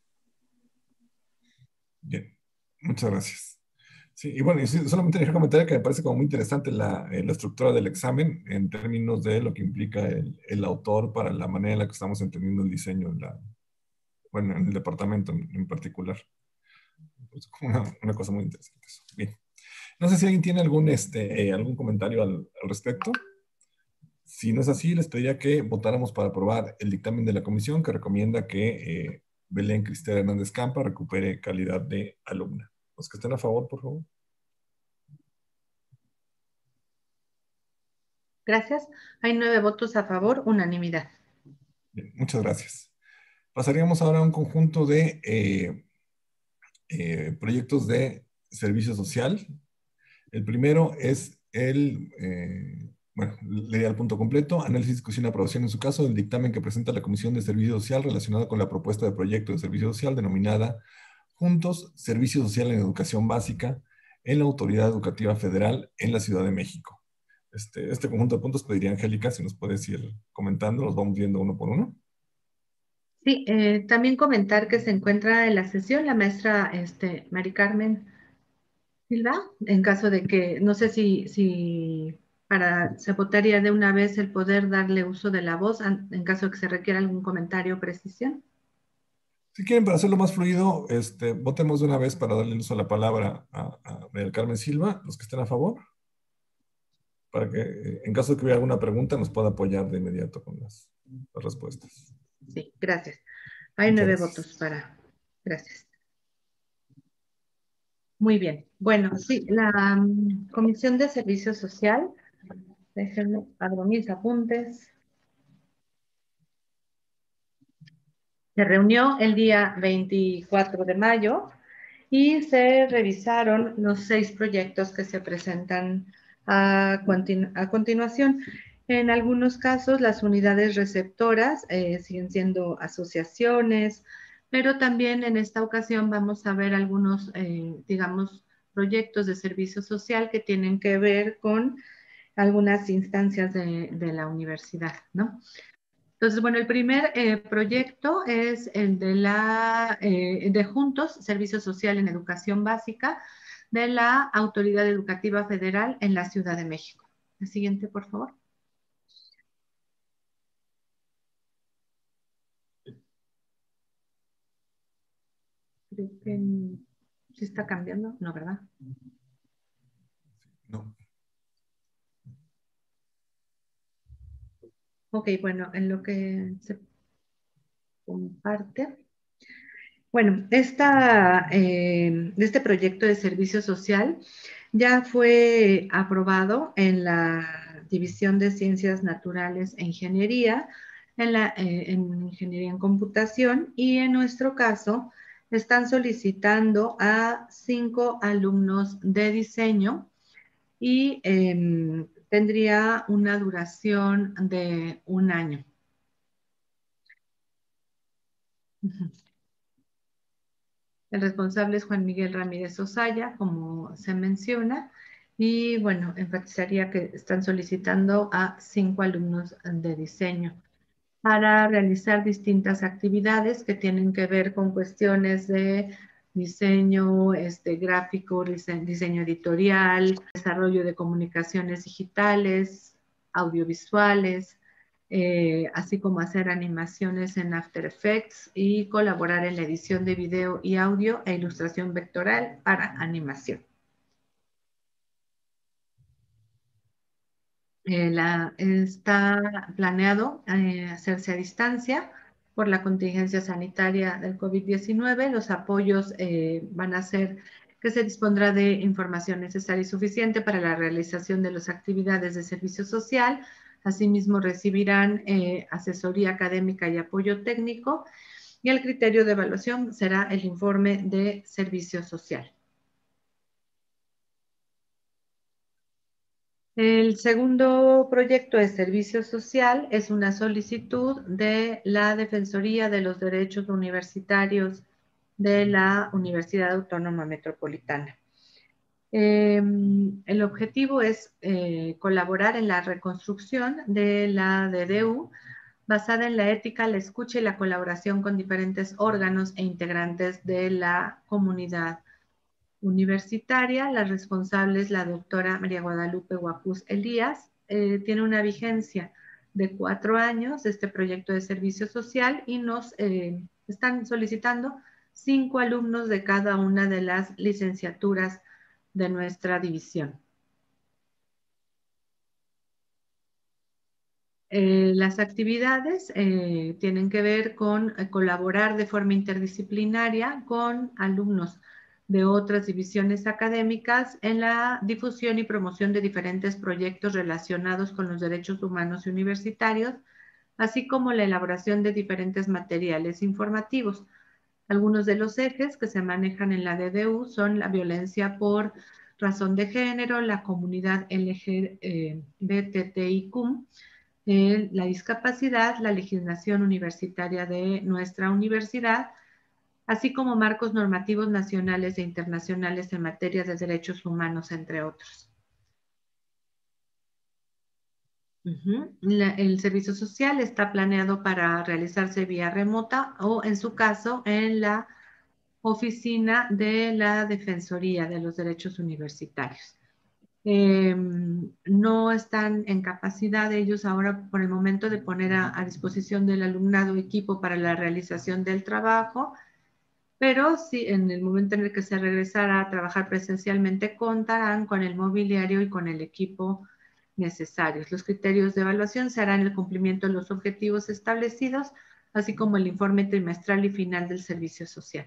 Bien, muchas gracias. Sí, y bueno, y sí, solamente dejar comentar que me parece como muy interesante la, eh, la estructura del examen en términos de lo que implica el, el autor para la manera en la que estamos entendiendo el diseño, en la, bueno, en el departamento en, en particular. Es una, una cosa muy interesante eso. Bien. No sé si alguien tiene algún, este, eh, algún comentario al, al respecto. Si no es así, les pediría que votáramos para aprobar el dictamen de la comisión que recomienda que eh, Belén Cristel Hernández Campa recupere calidad de alumna. Los que estén a favor, por favor. Gracias. Hay nueve votos a favor, unanimidad. Bien, muchas gracias. Pasaríamos ahora a un conjunto de eh, eh, proyectos de servicio social. El primero es el, eh, bueno, leía el punto completo, análisis, discusión y aprobación en su caso del dictamen que presenta la Comisión de Servicio Social relacionado con la propuesta de proyecto de servicio social denominada Juntos, Servicio Social en Educación Básica en la Autoridad Educativa Federal en la Ciudad de México. Este, este conjunto de puntos pediría Angélica si nos puedes ir comentando, los vamos viendo uno por uno. Sí, eh, también comentar que se encuentra en la sesión la maestra este, Mari Carmen Silva, en caso de que, no sé si, si para, se votaría de una vez el poder darle uso de la voz en caso de que se requiera algún comentario o precisión. Si quieren, para hacerlo más fluido, este, votemos de una vez para darle el uso a la palabra a, a María Carmen Silva, los que estén a favor. para que eh, en caso de que hubiera alguna pregunta nos pueda apoyar de inmediato con las, las respuestas. Sí, gracias. Hay Muchas nueve gracias. votos para. Gracias. Muy bien. Bueno, sí, la um, Comisión de Servicio Social, déjenme, abro mis apuntes. Se reunió el día veinticuatro de mayo y se revisaron los seis proyectos que se presentan a, continu a continuación. En algunos casos, las unidades receptoras eh, siguen siendo asociaciones, pero también en esta ocasión vamos a ver algunos, eh, digamos, proyectos de servicio social que tienen que ver con algunas instancias de, de la universidad, ¿no? Entonces, bueno, el primer eh, proyecto es el de la eh, de Juntos, Servicio Social en Educación Básica, de la Autoridad Educativa Federal en la Ciudad de México. El siguiente, por favor. Creo que sí está cambiando, ¿no, verdad? No. Ok, bueno, en lo que se comparte. Bueno, esta, eh, este proyecto de servicio social ya fue aprobado en la División de Ciencias Naturales e Ingeniería, en, la, eh, en Ingeniería en Computación, y en nuestro caso están solicitando a cinco alumnos de diseño y eh, tendría una duración de un año. Uh-huh. El responsable es Juan Miguel Ramírez Osaya, como se menciona, y bueno, enfatizaría que están solicitando a cinco alumnos de diseño para realizar distintas actividades que tienen que ver con cuestiones de diseño este, gráfico, diseño editorial, desarrollo de comunicaciones digitales, audiovisuales, eh, así como hacer animaciones en After Effects y colaborar en la edición de video y audio e ilustración vectoral para animación. Eh, la, está planeado eh, hacerse a distancia por la contingencia sanitaria del COVID diecinueve. Los apoyos eh, van a ser que se dispondrá de información necesaria y suficiente para la realización de las actividades de servicio social. Asimismo, recibirán eh, asesoría académica y apoyo técnico, y el criterio de evaluación será el informe de servicio social. El segundo proyecto de servicio social es una solicitud de la Defensoría de los Derechos Universitarios de la Universidad Autónoma Metropolitana. Eh, el objetivo es eh, colaborar en la reconstrucción de la D D U basada en la ética, la escucha y la colaboración con diferentes órganos e integrantes de la comunidad universitaria. La responsable es la doctora María Guadalupe Guapús Elías. Eh, tiene una vigencia de cuatro años este proyecto de servicio social y nos eh, están solicitando cinco alumnos de cada una de las licenciaturas de nuestra división. Eh, las actividades eh, tienen que ver con eh, colaborar de forma interdisciplinaria con alumnos de otras divisiones académicas en la difusión y promoción de diferentes proyectos relacionados con los derechos humanos y universitarios, así como la elaboración de diferentes materiales informativos. Algunos de los ejes que se manejan en la D D U son la violencia por razón de género, la comunidad L G B T I Q, eh, la discapacidad, la legislación universitaria de nuestra universidad, así como marcos normativos nacionales e internacionales en materia de derechos humanos, entre otros. Uh-huh. La, el servicio social está planeado para realizarse vía remota o, en su caso, en la oficina de la Defensoría de los Derechos Universitarios. Eh, no están en capacidad ellos ahora por el momento de poner a, a disposición del alumnado equipo para la realización del trabajo, pero sí, en el momento en el que se regresara a trabajar presencialmente, contarán con el mobiliario y con el equipo necesarios. Los criterios de evaluación se harán el cumplimiento de los objetivos establecidos, así como el informe trimestral y final del servicio social.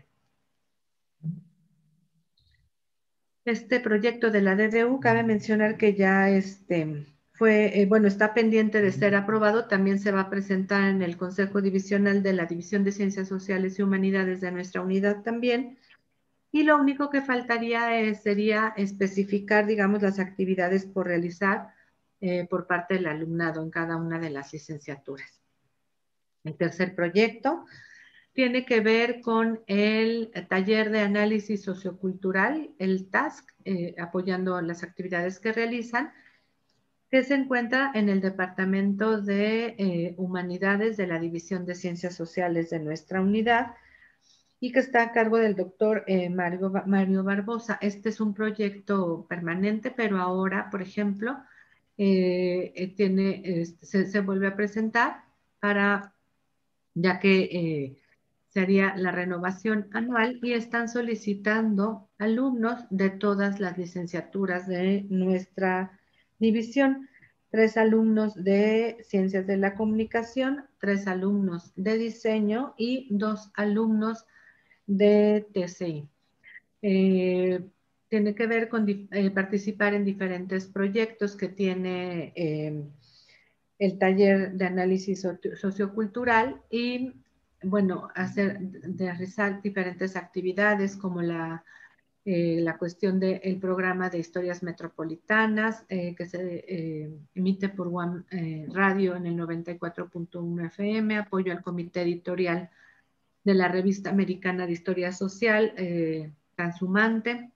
Este proyecto de la D D U, cabe mencionar que ya este, fue, eh, bueno, está pendiente de ser aprobado. También se va a presentar en el Consejo Divisional de la División de Ciencias Sociales y Humanidades de nuestra unidad también. Y lo único que faltaría es, sería especificar, digamos, las actividades por realizar eh, por parte del alumnado en cada una de las licenciaturas. El tercer proyecto tiene que ver con el taller de análisis sociocultural, el T A S C, eh, apoyando las actividades que realizan, que se encuentra en el Departamento de eh, Humanidades de la División de Ciencias Sociales de nuestra unidad y que está a cargo del doctor eh, Mario, Mario Barbosa. Este es un proyecto permanente, pero ahora, por ejemplo, eh, eh, tiene, eh, se, se vuelve a presentar para, ya que eh, sería la renovación anual y están solicitando alumnos de todas las licenciaturas de nuestra división. Tres alumnos de Ciencias de la Comunicación, tres alumnos de Diseño y dos alumnos de T C I. Eh, tiene que ver con eh, participar en diferentes proyectos que tiene eh, el taller de análisis sociocultural y, bueno, hacer, de realizar diferentes actividades como la, eh, la cuestión del programa de historias metropolitanas eh, que se eh, emite por One eh, Radio en el noventa y cuatro punto uno F M, apoyo al comité editorial de la Revista Americana de Historia Social, eh, Transhumante.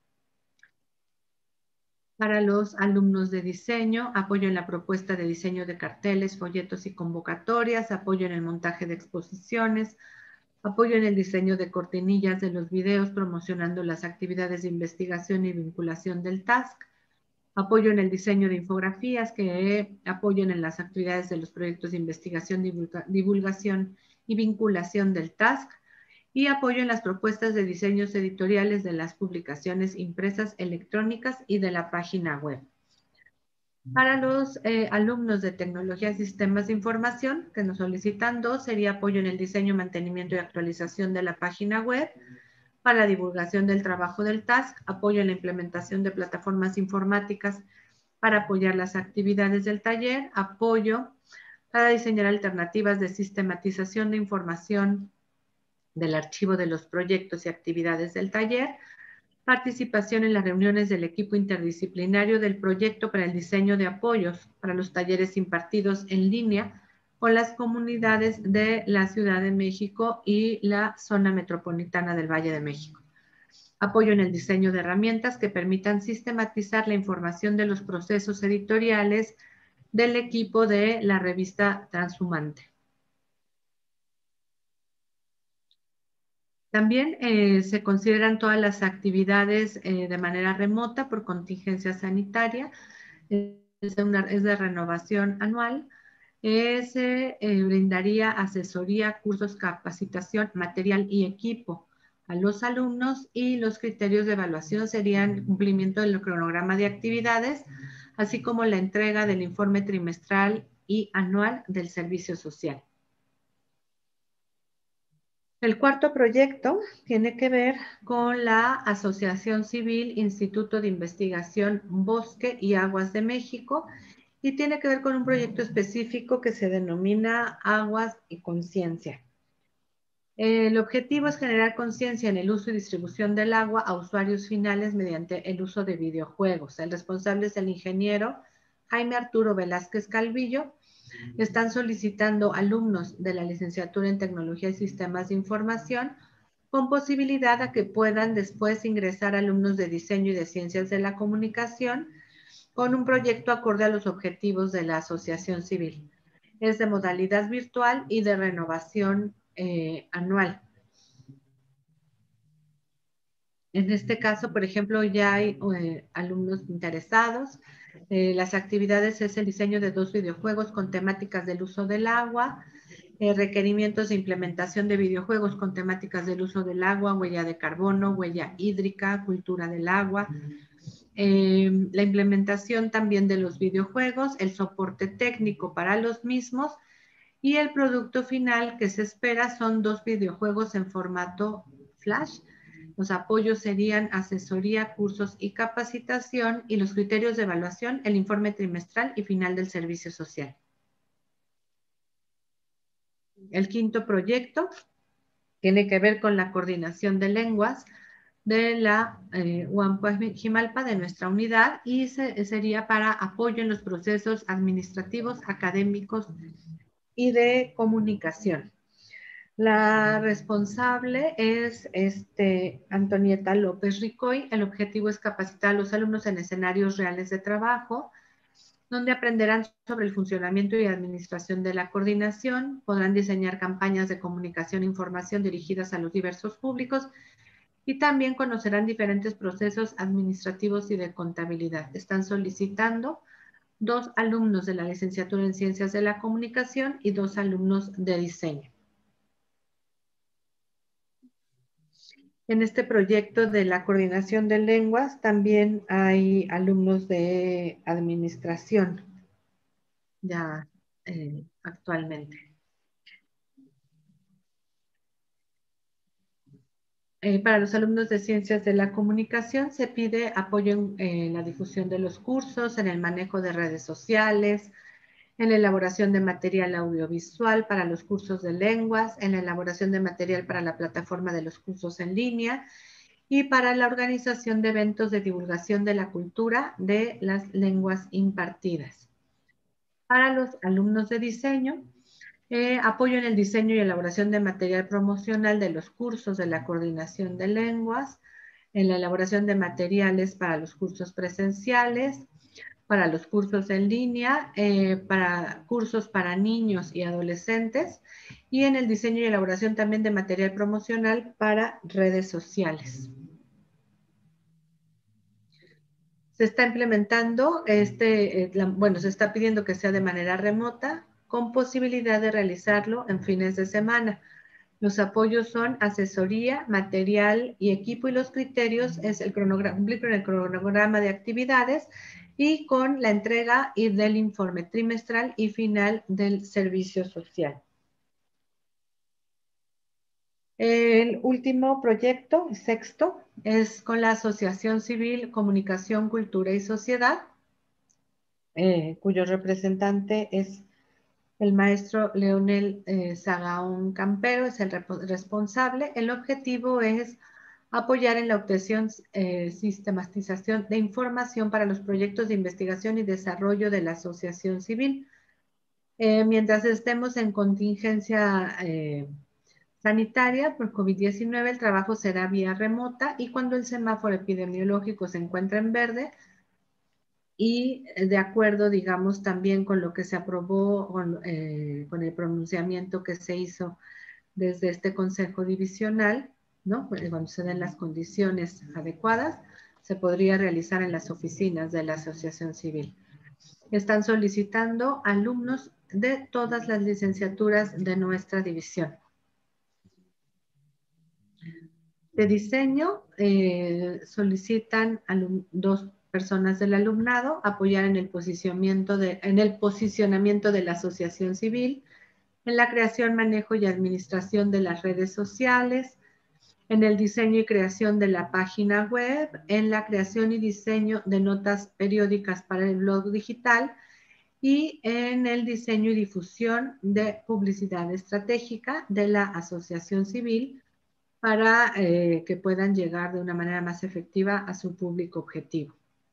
Para los alumnos de diseño, apoyo en la propuesta de diseño de carteles, folletos y convocatorias, apoyo en el montaje de exposiciones, apoyo en el diseño de cortinillas de los videos promocionando las actividades de investigación y vinculación del T A S C, apoyo en el diseño de infografías, que apoyen en las actividades de los proyectos de investigación, divulga, divulgación y vinculación del T A S C, y apoyo en las propuestas de diseños editoriales de las publicaciones impresas electrónicas y de la página web. Para los eh, alumnos de Tecnología y Sistemas de Información, que nos solicitan dos, sería apoyo en el diseño, mantenimiento y actualización de la página web, para la divulgación del trabajo del T A S C, apoyo en la implementación de plataformas informáticas para apoyar las actividades del taller, apoyo para diseñar alternativas de sistematización de información del archivo de los proyectos y actividades del taller, participación en las reuniones del equipo interdisciplinario del proyecto para el diseño de apoyos para los talleres impartidos en línea con las comunidades de la Ciudad de México y la zona metropolitana del Valle de México. Apoyo en el diseño de herramientas que permitan sistematizar la información de los procesos editoriales del equipo de la revista Transhumante. También eh, se consideran todas las actividades eh, de manera remota por contingencia sanitaria. Eh, es, una, es de renovación anual. Eh, se eh, brindaría asesoría, cursos, capacitación, material y equipo a los alumnos, y los criterios de evaluación serían cumplimiento del cronograma de actividades, así como la entrega del informe trimestral y anual del servicio social. El cuarto proyecto tiene que ver con la Asociación Civil Instituto de Investigación Bosque y Aguas de México y tiene que ver con un proyecto específico que se denomina Aguas y Conciencia. El objetivo es generar conciencia en el uso y distribución del agua a usuarios finales mediante el uso de videojuegos. El responsable es el ingeniero Jaime Arturo Velázquez Calvillo. Están solicitando alumnos de la licenciatura en Tecnología y Sistemas de Información con posibilidad a que puedan después ingresar alumnos de Diseño y de Ciencias de la Comunicación con un proyecto acorde a los objetivos de la Asociación Civil. Es de modalidad virtual y de renovación eh, anual. En este caso, por ejemplo, ya hay eh, alumnos interesados. Eh, las actividades es el diseño de dos videojuegos con temáticas del uso del agua, eh, requerimientos de implementación de videojuegos con temáticas del uso del agua, huella de carbono, huella hídrica, cultura del agua, eh, la implementación también de los videojuegos, el soporte técnico para los mismos y el producto final que se espera son dos videojuegos en formato Flash. Los apoyos serían asesoría, cursos y capacitación y los criterios de evaluación, el informe trimestral y final del servicio social. El quinto proyecto tiene que ver con la coordinación de lenguas de la eh, Huampa Jimalpa, de nuestra unidad, y se, sería para apoyo en los procesos administrativos, académicos y de comunicación. La responsable es este, Antonieta López Ricoy. El objetivo es capacitar a los alumnos en escenarios reales de trabajo, donde aprenderán sobre el funcionamiento y administración de la coordinación, podrán diseñar campañas de comunicación e información dirigidas a los diversos públicos y también conocerán diferentes procesos administrativos y de contabilidad. Están solicitando dos alumnos de la licenciatura en Ciencias de la Comunicación y dos alumnos de diseño. En este proyecto de la coordinación de lenguas también hay alumnos de administración ya eh, actualmente. Eh, para los alumnos de Ciencias de la Comunicación se pide apoyo en eh, la difusión de los cursos, en el manejo de redes sociales, en la elaboración de material audiovisual para los cursos de lenguas, en la elaboración de material para la plataforma de los cursos en línea y para la organización de eventos de divulgación de la cultura de las lenguas impartidas. Para los alumnos de diseño, eh, apoyo en el diseño y elaboración de material promocional de los cursos de la coordinación de lenguas, en la elaboración de materiales para los cursos presenciales, para los cursos en línea, eh, para cursos para niños y adolescentes, y en el diseño y elaboración también de material promocional para redes sociales. Se está implementando, este, eh, la, bueno, se está pidiendo que sea de manera remota, con posibilidad de realizarlo en fines de semana. Los apoyos son asesoría, material y equipo, y los criterios es el cronograma, cumplir con el cronograma de actividades y con la entrega y del informe trimestral y final del servicio social. El último proyecto, el sexto, es con la Asociación Civil Comunicación, Cultura y Sociedad, eh, cuyo representante es el maestro Leonel eh, Sagaón Campero, es el responsable. El objetivo es apoyar en la obtención, eh, sistematización de información para los proyectos de investigación y desarrollo de la asociación civil. Eh, mientras estemos en contingencia eh, sanitaria por COVID diecinueve, el trabajo será vía remota y cuando el semáforo epidemiológico se encuentra en verde y de acuerdo, digamos, también con lo que se aprobó, con, eh, con el pronunciamiento que se hizo desde este Consejo Divisional, ¿no? Cuando se den las condiciones adecuadas, se podría realizar en las oficinas de la Asociación Civil. Están solicitando alumnos de todas las licenciaturas de nuestra división. De diseño, eh, solicitan dos personas del alumnado apoyar en el posicionamiento de, en el posicionamiento de la asociación civil, en la creación, manejo y administración de las redes sociales, en el diseño y creación de la página web, en la creación y diseño de notas periódicas para el blog digital y en el diseño y difusión de publicidad estratégica de la asociación civil para eh, que puedan llegar de una manera más efectiva a su público objetivo.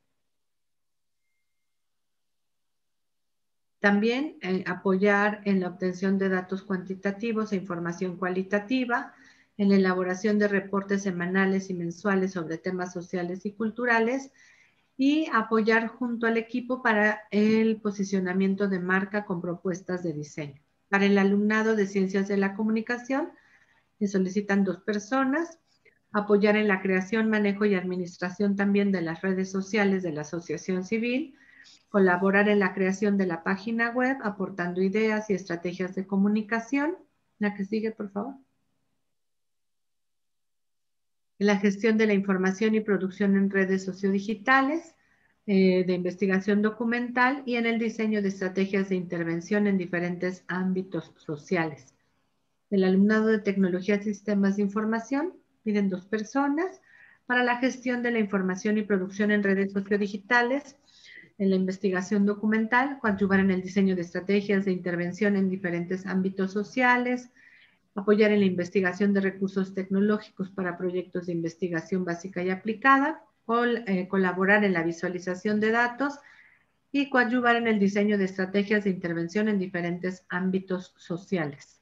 También eh, apoyar en la obtención de datos cuantitativos e información cualitativa, en la elaboración de reportes semanales y mensuales sobre temas sociales y culturales, y apoyar junto al equipo para el posicionamiento de marca con propuestas de diseño. Para el alumnado de Ciencias de la Comunicación, se solicitan dos personas, apoyar en la creación, manejo y administración también de las redes sociales de la asociación civil, colaborar en la creación de la página web, aportando ideas y estrategias de comunicación. La que sigue, por favor. en la gestión de la información y producción en redes sociodigitales, eh, de investigación documental y en el diseño de estrategias de intervención en diferentes ámbitos sociales. El alumnado de Tecnología y Sistemas de Información, piden dos personas, para la gestión de la información y producción en redes sociodigitales, en la investigación documental, coadyuvar en el diseño de estrategias de intervención en diferentes ámbitos sociales, apoyar en la investigación de recursos tecnológicos para proyectos de investigación básica y aplicada, col eh, colaborar en la visualización de datos y coadyuvar en el diseño de estrategias de intervención en diferentes ámbitos sociales.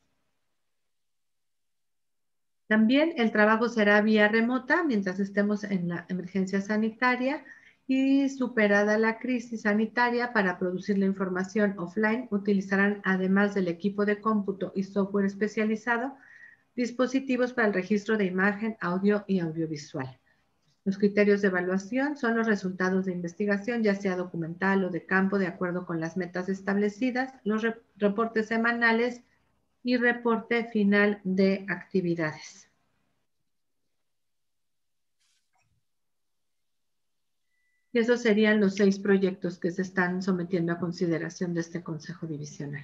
También el trabajo será vía remota mientras estemos en la emergencia sanitaria y superada la crisis sanitaria. Para producir la información offline utilizarán, además del equipo de cómputo y software especializado, dispositivos para el registro de imagen, audio y audiovisual. Los criterios de evaluación son los resultados de investigación, ya sea documental o de campo, de acuerdo con las metas establecidas, los rep- reportes semanales y reporte final de actividades. Y esos serían los seis proyectos que se están sometiendo a consideración de este Consejo Divisional.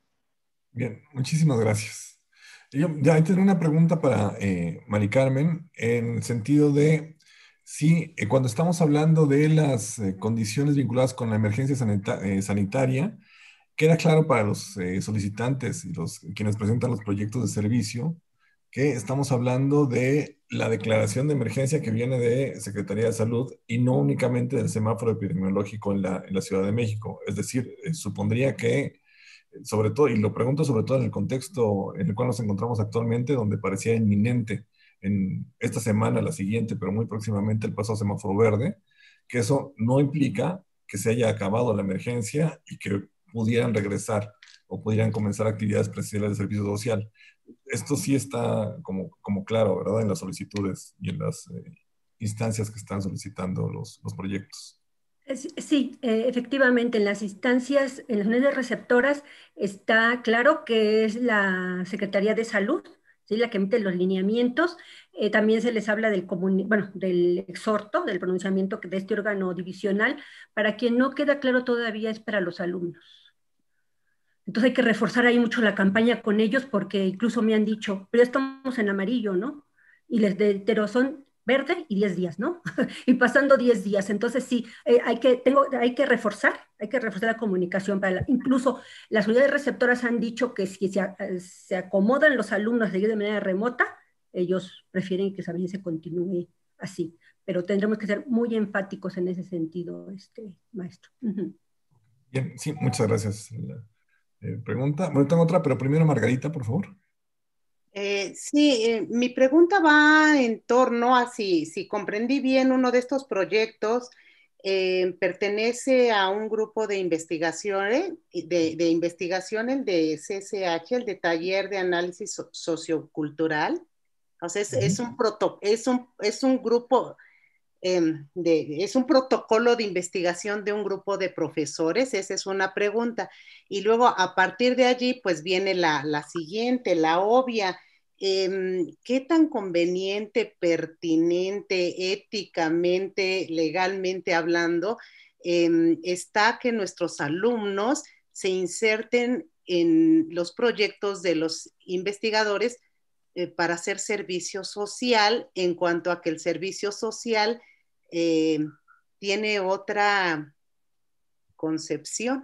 Bien, muchísimas gracias. Yo ya tengo una pregunta para eh, Mari Carmen, en el sentido de si eh, cuando estamos hablando de las eh, condiciones vinculadas con la emergencia sanita eh, sanitaria, queda claro para los eh, solicitantes y los, quienes presentan los proyectos de servicio que estamos hablando de la declaración de emergencia que viene de Secretaría de Salud y no únicamente del semáforo epidemiológico en la, en la Ciudad de México. Es decir, eh, supondría que, sobre todo, y lo pregunto sobre todo en el contexto en el cual nos encontramos actualmente, donde parecía inminente en esta semana, la siguiente, pero muy próximamente el paso a semáforo verde, que eso no implica que se haya acabado la emergencia y que pudieran regresar o pudieran comenzar actividades presenciales de servicio social. Esto sí está como, como claro, ¿verdad? En las solicitudes y en las eh, instancias que están solicitando los, los proyectos. Sí, eh, efectivamente, en las instancias, en las unidades receptoras, está claro que es la Secretaría de Salud, ¿sí? La que emite los lineamientos. Eh, también se les habla del, bueno, del exhorto, del pronunciamiento de este órgano divisional. Para quien no queda claro todavía es para los alumnos. Entonces hay que reforzar ahí mucho la campaña con ellos, porque incluso me han dicho, pero ya estamos en amarillo, ¿no? Y les de, pero son verde y diez días, ¿no? Y pasando diez días. Entonces sí, eh, hay, que, tengo, hay que reforzar, hay que reforzar la comunicación. Para la, incluso las unidades receptoras han dicho que si se, se acomodan los alumnos de manera remota, ellos prefieren que también se continúe así. Pero tendremos que ser muy enfáticos en ese sentido, este, maestro. Uh-huh. Bien, sí, muchas gracias. Eh, pregunta. Bueno, tengo otra, pero primero Margarita, por favor. Eh, sí, eh, mi pregunta va en torno a si, si comprendí bien uno de estos proyectos, eh, pertenece a un grupo de investigación, de, de investigación, el de C S H, el de Taller de Análisis so Sociocultural. O sea, es, uh-huh. es, un, proto, es, un, es un grupo... Eh, de, es un protocolo de investigación de un grupo de profesores, esa es una pregunta. Y luego a partir de allí, pues viene la, la siguiente, la obvia. Eh, ¿Qué tan conveniente, pertinente, éticamente, legalmente hablando, eh, está que nuestros alumnos se inserten en los proyectos de los investigadores eh, para hacer servicio social, en cuanto a que el servicio social Eh, tiene otra concepción?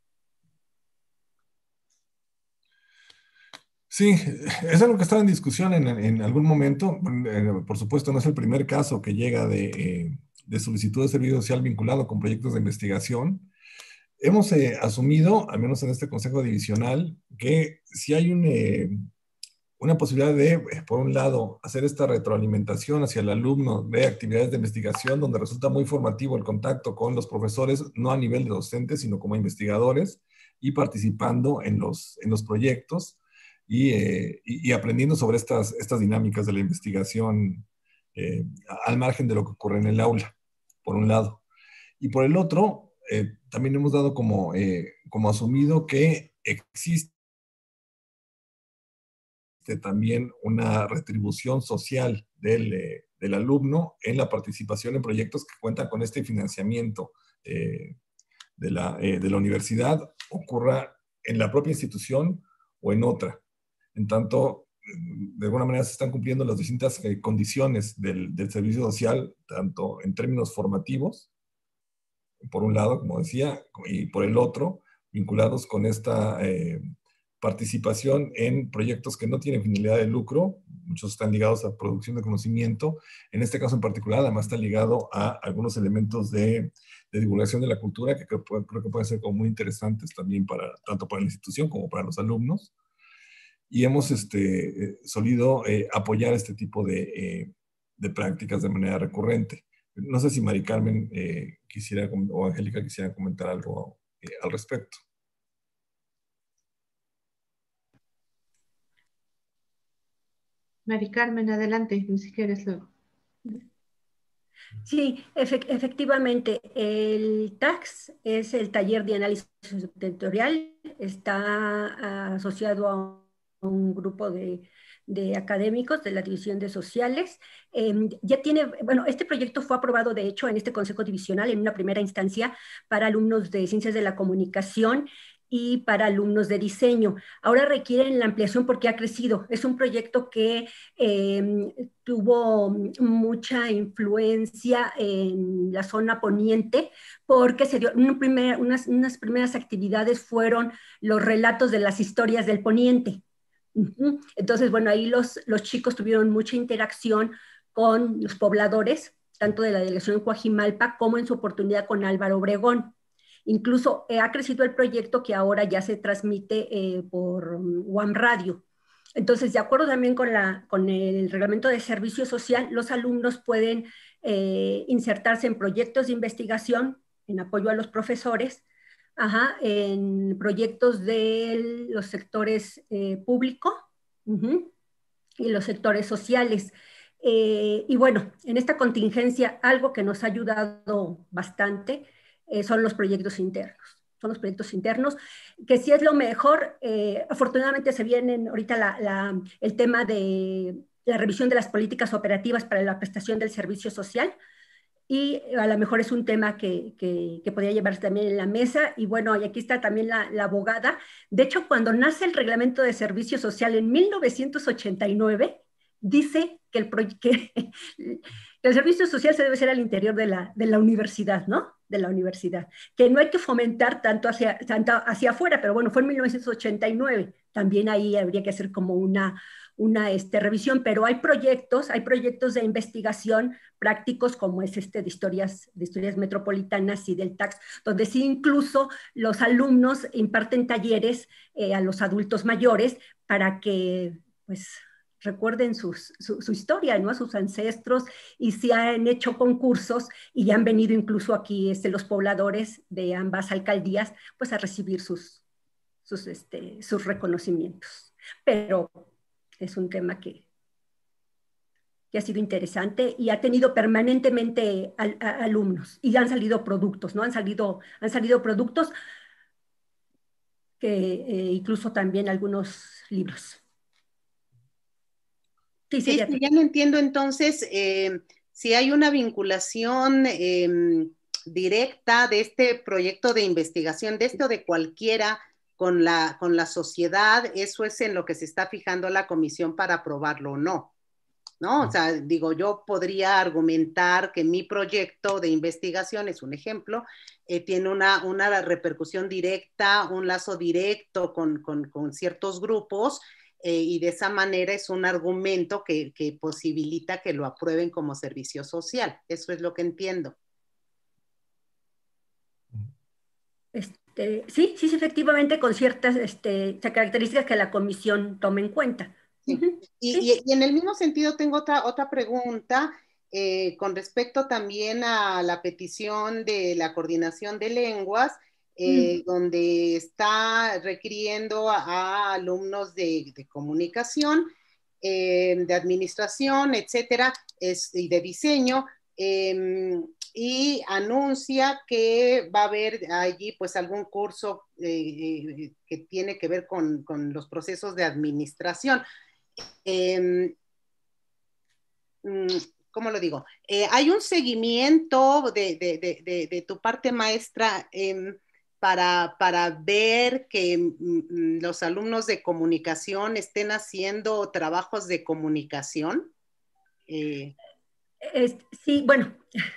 Sí, es algo que estaba en discusión en, en algún momento. Por supuesto, no es el primer caso que llega de, eh, de solicitud de servicio social vinculado con proyectos de investigación. Hemos eh, asumido, al menos en este Consejo Divisional, que si hay un... Eh, una posibilidad de, por un lado, hacer esta retroalimentación hacia el alumno de actividades de investigación, donde resulta muy formativo el contacto con los profesores, no a nivel de docentes, sino como investigadores, y participando en los, en los proyectos y, eh, y, y aprendiendo sobre estas, estas dinámicas de la investigación eh, al margen de lo que ocurre en el aula, por un lado. Y por el otro, eh, también hemos dado como, eh, como asumido que existe este, también una retribución social del, eh, del alumno en la participación en proyectos que cuentan con este financiamiento eh, de, la, eh, de la universidad, ocurra en la propia institución o en otra. En tanto, de alguna manera se están cumpliendo las distintas eh, condiciones del, del servicio social, tanto en términos formativos, por un lado, como decía, y por el otro, vinculados con esta eh, participación en proyectos que no tienen finalidad de lucro. Muchos están ligados a producción de conocimiento. En este caso en particular, además está ligado a algunos elementos de, de divulgación de la cultura que creo, creo que pueden ser como muy interesantes también para, tanto para la institución como para los alumnos. Y hemos este, eh, solido eh, apoyar este tipo de, eh, de prácticas de manera recurrente. No sé si Mari Carmen eh, quisiera, o Angélica quisiera comentar algo eh, al respecto. Mari Carmen, adelante, si quieres luego. Sí, efe efectivamente, el T A C S es el taller de análisis territorial, está asociado a un grupo de, de académicos de la División de Sociales. Eh, ya tiene, bueno, este proyecto fue aprobado de hecho en este Consejo Divisional en una primera instancia para alumnos de Ciencias de la Comunicación y para alumnos de diseño. Ahora requieren la ampliación porque ha crecido. Es un proyecto que eh, tuvo mucha influencia en la zona poniente porque se dio un primer, unas, unas primeras actividades fueron los relatos de las historias del poniente. Entonces, bueno, ahí los, los chicos tuvieron mucha interacción con los pobladores, tanto de la delegación de Coajimalpa como en su oportunidad con Álvaro Obregón. Incluso eh, ha crecido el proyecto que ahora ya se transmite eh, por U A M Radio. Entonces, de acuerdo también con, la, con el reglamento de servicio social, los alumnos pueden eh, insertarse en proyectos de investigación en apoyo a los profesores, ajá, en proyectos de los sectores eh, público uh-huh, y los sectores sociales. Eh, y bueno, en esta contingencia, algo que nos ha ayudado bastante eh, son los proyectos internos. Son los proyectos internos, que sí es lo mejor. Eh, afortunadamente se vienen ahorita la, la, el tema de la revisión de las políticas operativas para la prestación del servicio social, y a lo mejor es un tema que, que, que podría llevarse también en la mesa. Y bueno, y aquí está también la, la abogada. De hecho, cuando nace el reglamento de servicio social en mil novecientos ochenta y nueve, dice que el, que el servicio social se debe hacer al interior de la, de la universidad, ¿no? De la universidad. Que no hay que fomentar tanto hacia, tanto hacia afuera, pero bueno, fue en mil novecientos ochenta y nueve. También ahí habría que hacer como una, una este, revisión, pero hay proyectos, hay proyectos de investigación prácticos como es este de historias, de historias metropolitanas y del T A C S, donde sí incluso los alumnos imparten talleres eh, a los adultos mayores para que, pues, recuerden sus, su, su historia, ¿no? A sus ancestros, y se han hecho concursos y ya han venido incluso aquí este, los pobladores de ambas alcaldías pues a recibir sus, sus, este, sus reconocimientos. Pero es un tema que, que ha sido interesante y ha tenido permanentemente al, a, alumnos y han salido productos, ¿no? Han salido, han salido productos que eh, incluso también algunos libros. Sí, sí, sí, ya no entiendo entonces eh, si hay una vinculación eh, directa de este proyecto de investigación, de este o de cualquiera, con la, con la sociedad. Eso es en lo que se está fijando la comisión para aprobarlo o no, ¿no? O sea, digo, yo podría argumentar que mi proyecto de investigación, es un ejemplo, eh, tiene una, una repercusión directa, un lazo directo con, con, con ciertos grupos, Eh, y de esa manera es un argumento que, que posibilita que lo aprueben como servicio social. Eso es lo que entiendo. Este, sí, sí, efectivamente, con ciertas este, características que la comisión tome en cuenta. Sí. Uh-huh. y, sí. y, y en el mismo sentido tengo otra, otra pregunta eh, con respecto también a la petición de la coordinación de lenguas, Eh, mm. donde está requiriendo a, a alumnos de, de comunicación, eh, de administración, etcétera, es, y de diseño, eh, y anuncia que va a haber allí pues algún curso eh, que tiene que ver con, con los procesos de administración. eh, ¿cómo lo digo? Eh, ¿Hay un seguimiento de, de, de, de, de tu parte, maestra, eh, para, para ver que mm, los alumnos de comunicación estén haciendo trabajos de comunicación? Eh, Es, sí, bueno,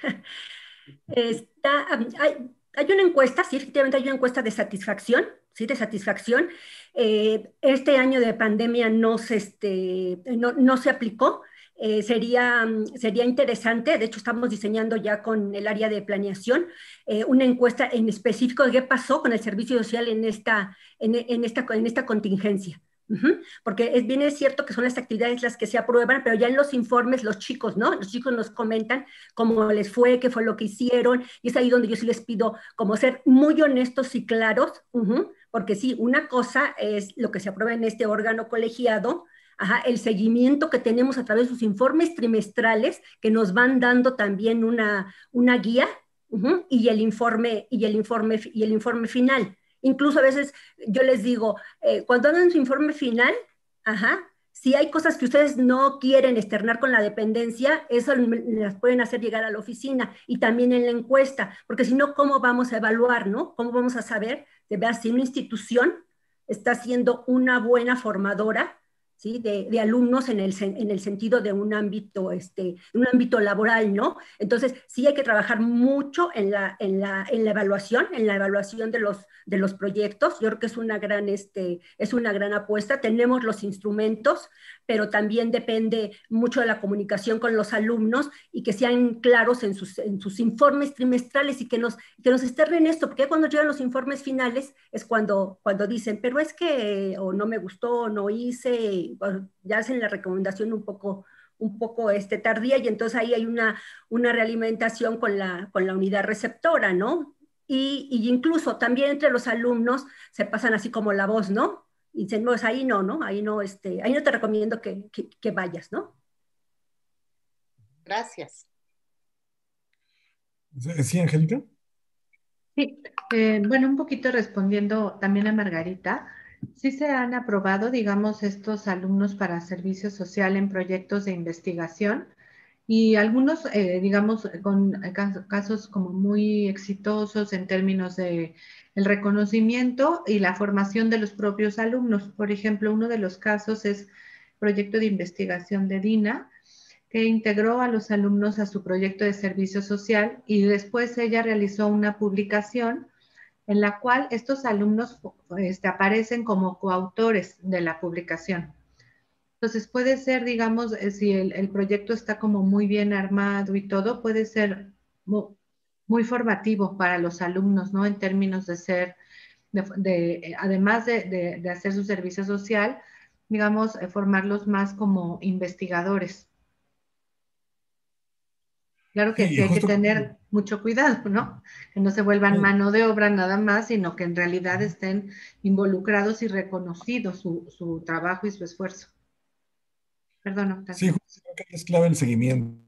está, hay, hay una encuesta, sí, efectivamente hay una encuesta de satisfacción, sí, de satisfacción. Eh, este año de pandemia no se, este, no, no se aplicó. Eh, sería, sería interesante, de hecho estamos diseñando ya con el área de planeación eh, una encuesta en específico de qué pasó con el servicio social en esta, en, en esta, en esta contingencia. Uh-huh. Porque es bien es cierto que son las actividades las que se aprueban, pero ya en los informes los chicos, ¿no? Los chicos nos comentan cómo les fue, qué fue lo que hicieron, y es ahí donde yo sí les pido como ser muy honestos y claros, uh-huh, porque sí, una cosa es lo que se aprueba en este órgano colegiado, ajá, el seguimiento que tenemos a través de sus informes trimestrales, que nos van dando también una, una guía, uh-huh, y el informe, y el informe, y el informe final. Incluso a veces yo les digo, eh, cuando hagan su informe final, ajá, si hay cosas que ustedes no quieren externar con la dependencia, eso las pueden hacer llegar a la oficina y también en la encuesta, porque si no, ¿cómo vamos a evaluar, no? ¿Cómo vamos a saber de verdad si una institución está siendo una buena formadora, ¿sí? de, de alumnos en el, en el sentido de un ámbito, este, un ámbito laboral, ¿no? Entonces, sí hay que trabajar mucho en la, en la, en la evaluación, en la evaluación de los, de los proyectos. Yo creo que es una gran, este, es una gran apuesta. Tenemos los instrumentos, pero también depende mucho de la comunicación con los alumnos y que sean claros en sus, en sus informes trimestrales y que nos, que nos externen esto, porque cuando llegan los informes finales es cuando, cuando dicen, pero es que o no me gustó, o no hice, bueno, ya hacen la recomendación un poco, un poco este, tardía, y entonces ahí hay una, una realimentación con la, con la unidad receptora, ¿no? Y, y incluso también entre los alumnos se pasan así como la voz, ¿no? Y dicen, pues ahí no, ¿no? Ahí no, este, ahí no te recomiendo que, que, que vayas, ¿no? Gracias. ¿Sí, Angélica? Sí, eh, bueno, un poquito respondiendo también a Margarita. Sí se han aprobado, digamos, estos alumnos para servicio social en proyectos de investigación y algunos, eh, digamos, con casos como muy exitosos en términos de el reconocimiento y la formación de los propios alumnos. Por ejemplo, uno de los casos es proyecto de investigación de Dina, que integró a los alumnos a su proyecto de servicio social y después ella realizó una publicación en la cual estos alumnos este, aparecen como coautores de la publicación. Entonces puede ser, digamos, si el, el proyecto está como muy bien armado y todo, puede ser muy, muy formativo para los alumnos, ¿no? En términos de ser, de, de, además de, de, de hacer su servicio social, digamos, formarlos más como investigadores. Claro que sí, sí hay que tener mucho cuidado, ¿no? Que no se vuelvan sí. mano de obra nada más, sino que en realidad estén involucrados y reconocidos su, su trabajo y su esfuerzo. Perdón, Octavio. Sí, creo que es clave el seguimiento.